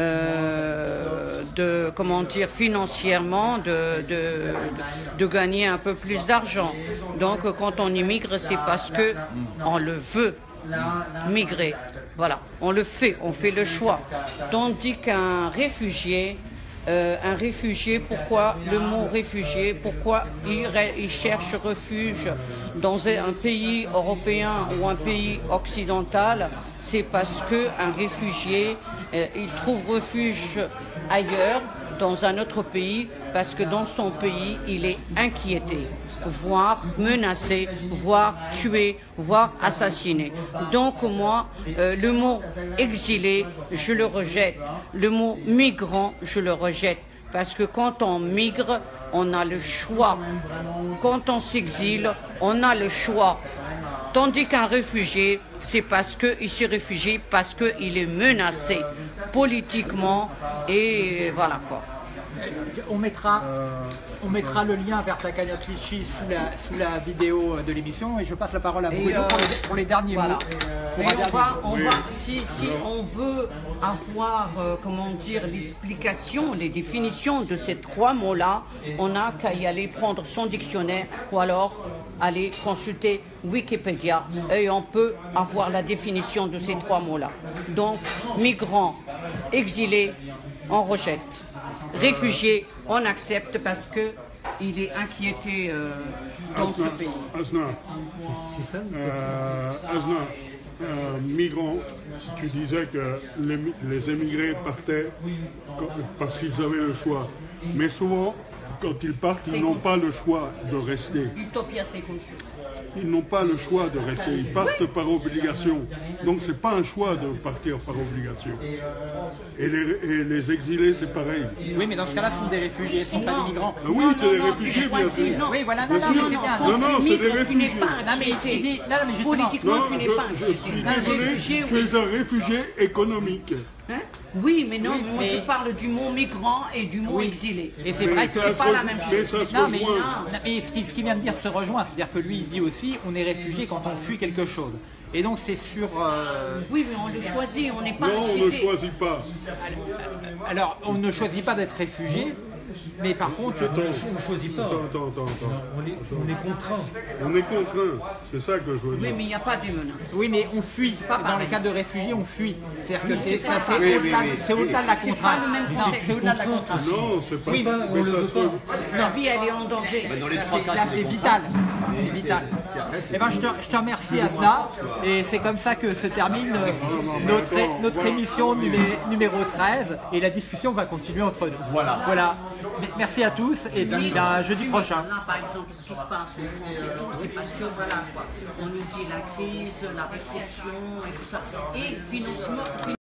financièrement de gagner un peu plus d'argent. Donc quand on immigre, c'est parce que on le veut. Migrer, voilà, on le fait, on fait le choix. Tandis qu'un réfugié, pourquoi le mot réfugié, pourquoi il cherche refuge dans un pays européen ou un pays occidental, c'est parce qu'un réfugié, il trouve refuge ailleurs, dans un autre pays, parce que dans son pays, il est inquiété, voire menacé, voire tué, voire assassiné. Donc moi, le mot exilé, je le rejette. Le mot migrant, je le rejette. Parce que quand on migre, on a le choix. Quand on s'exile, on a le choix. Tandis qu'un réfugié, c'est parce qu'il s'est réfugié, parce qu'il est menacé politiquement, et voilà quoi. On mettra le lien vers ta cagnotte Litchi sous la vidéo de l'émission et je passe la parole à Bruno pour les derniers mots. Si on veut avoir l'explication, les définitions de ces trois mots-là, on n'a qu'à y aller prendre son dictionnaire ou alors aller consulter Wikipédia et on peut avoir la définition de ces trois mots-là. Donc, migrant, exilé, on rejette. Réfugié, on accepte parce qu'il est inquiété dans ce pays. C'est ça migrants, tu disais que les émigrés partaient parce qu'ils avaient le choix. Mais souvent, quand ils partent, ils n'ont pas le choix de rester. Utopia, c'est comme ça. Ils n'ont pas le choix de rester, ils partent par obligation. Donc c'est pas un choix de partir par obligation. Et les exilés, c'est pareil. Oui, mais dans ce cas-là, ce sont des réfugiés, ce ne sont pas des migrants. Oui, c'est des réfugiés, bien sûr. Oui, voilà, non, c'est bien. Non, c'est des réfugiés. Politiquement, tu n'es pas je suis désolé, tu es un réfugié économique. Oui, mais non, moi je parle du mot migrant et du mot exilé. Et c'est vrai que c'est pas la même chose. Mais ce qu'il vient de dire se rejoint, c'est-à-dire que lui il dit aussi on est réfugié quand on fuit quelque chose. Et donc c'est sur... Oui, mais on le choisit, on n'est pas Non, on ne choisit pas. Alors, on ne choisit pas d'être réfugié, mais par contre... on ne choisit pas. Attends. On est contraint. On est contraint, c'est ça que je veux dire. Oui, mais il n'y a pas des menaces. Oui, mais on fuit. Dans le cas de réfugiés, on fuit. C'est-à-dire que c'est au-delà de la contrainte. C'est au-delà de la contrainte. Non, c'est pas... Oui, on le veut pas. Sa vie, elle est en danger. Là, c'est vital. C'est vital. Eh ben, je te remercie, Asna. Et c'est comme ça que se termine notre émission numéro 13. Et la discussion va continuer entre nous. Voilà. Merci à tous et puis jeudi prochain. Là, par exemple, ce qui se passe en France et tout, c'est parce que voilà quoi. On nous dit la crise, la réflexion et tout ça. Et financement.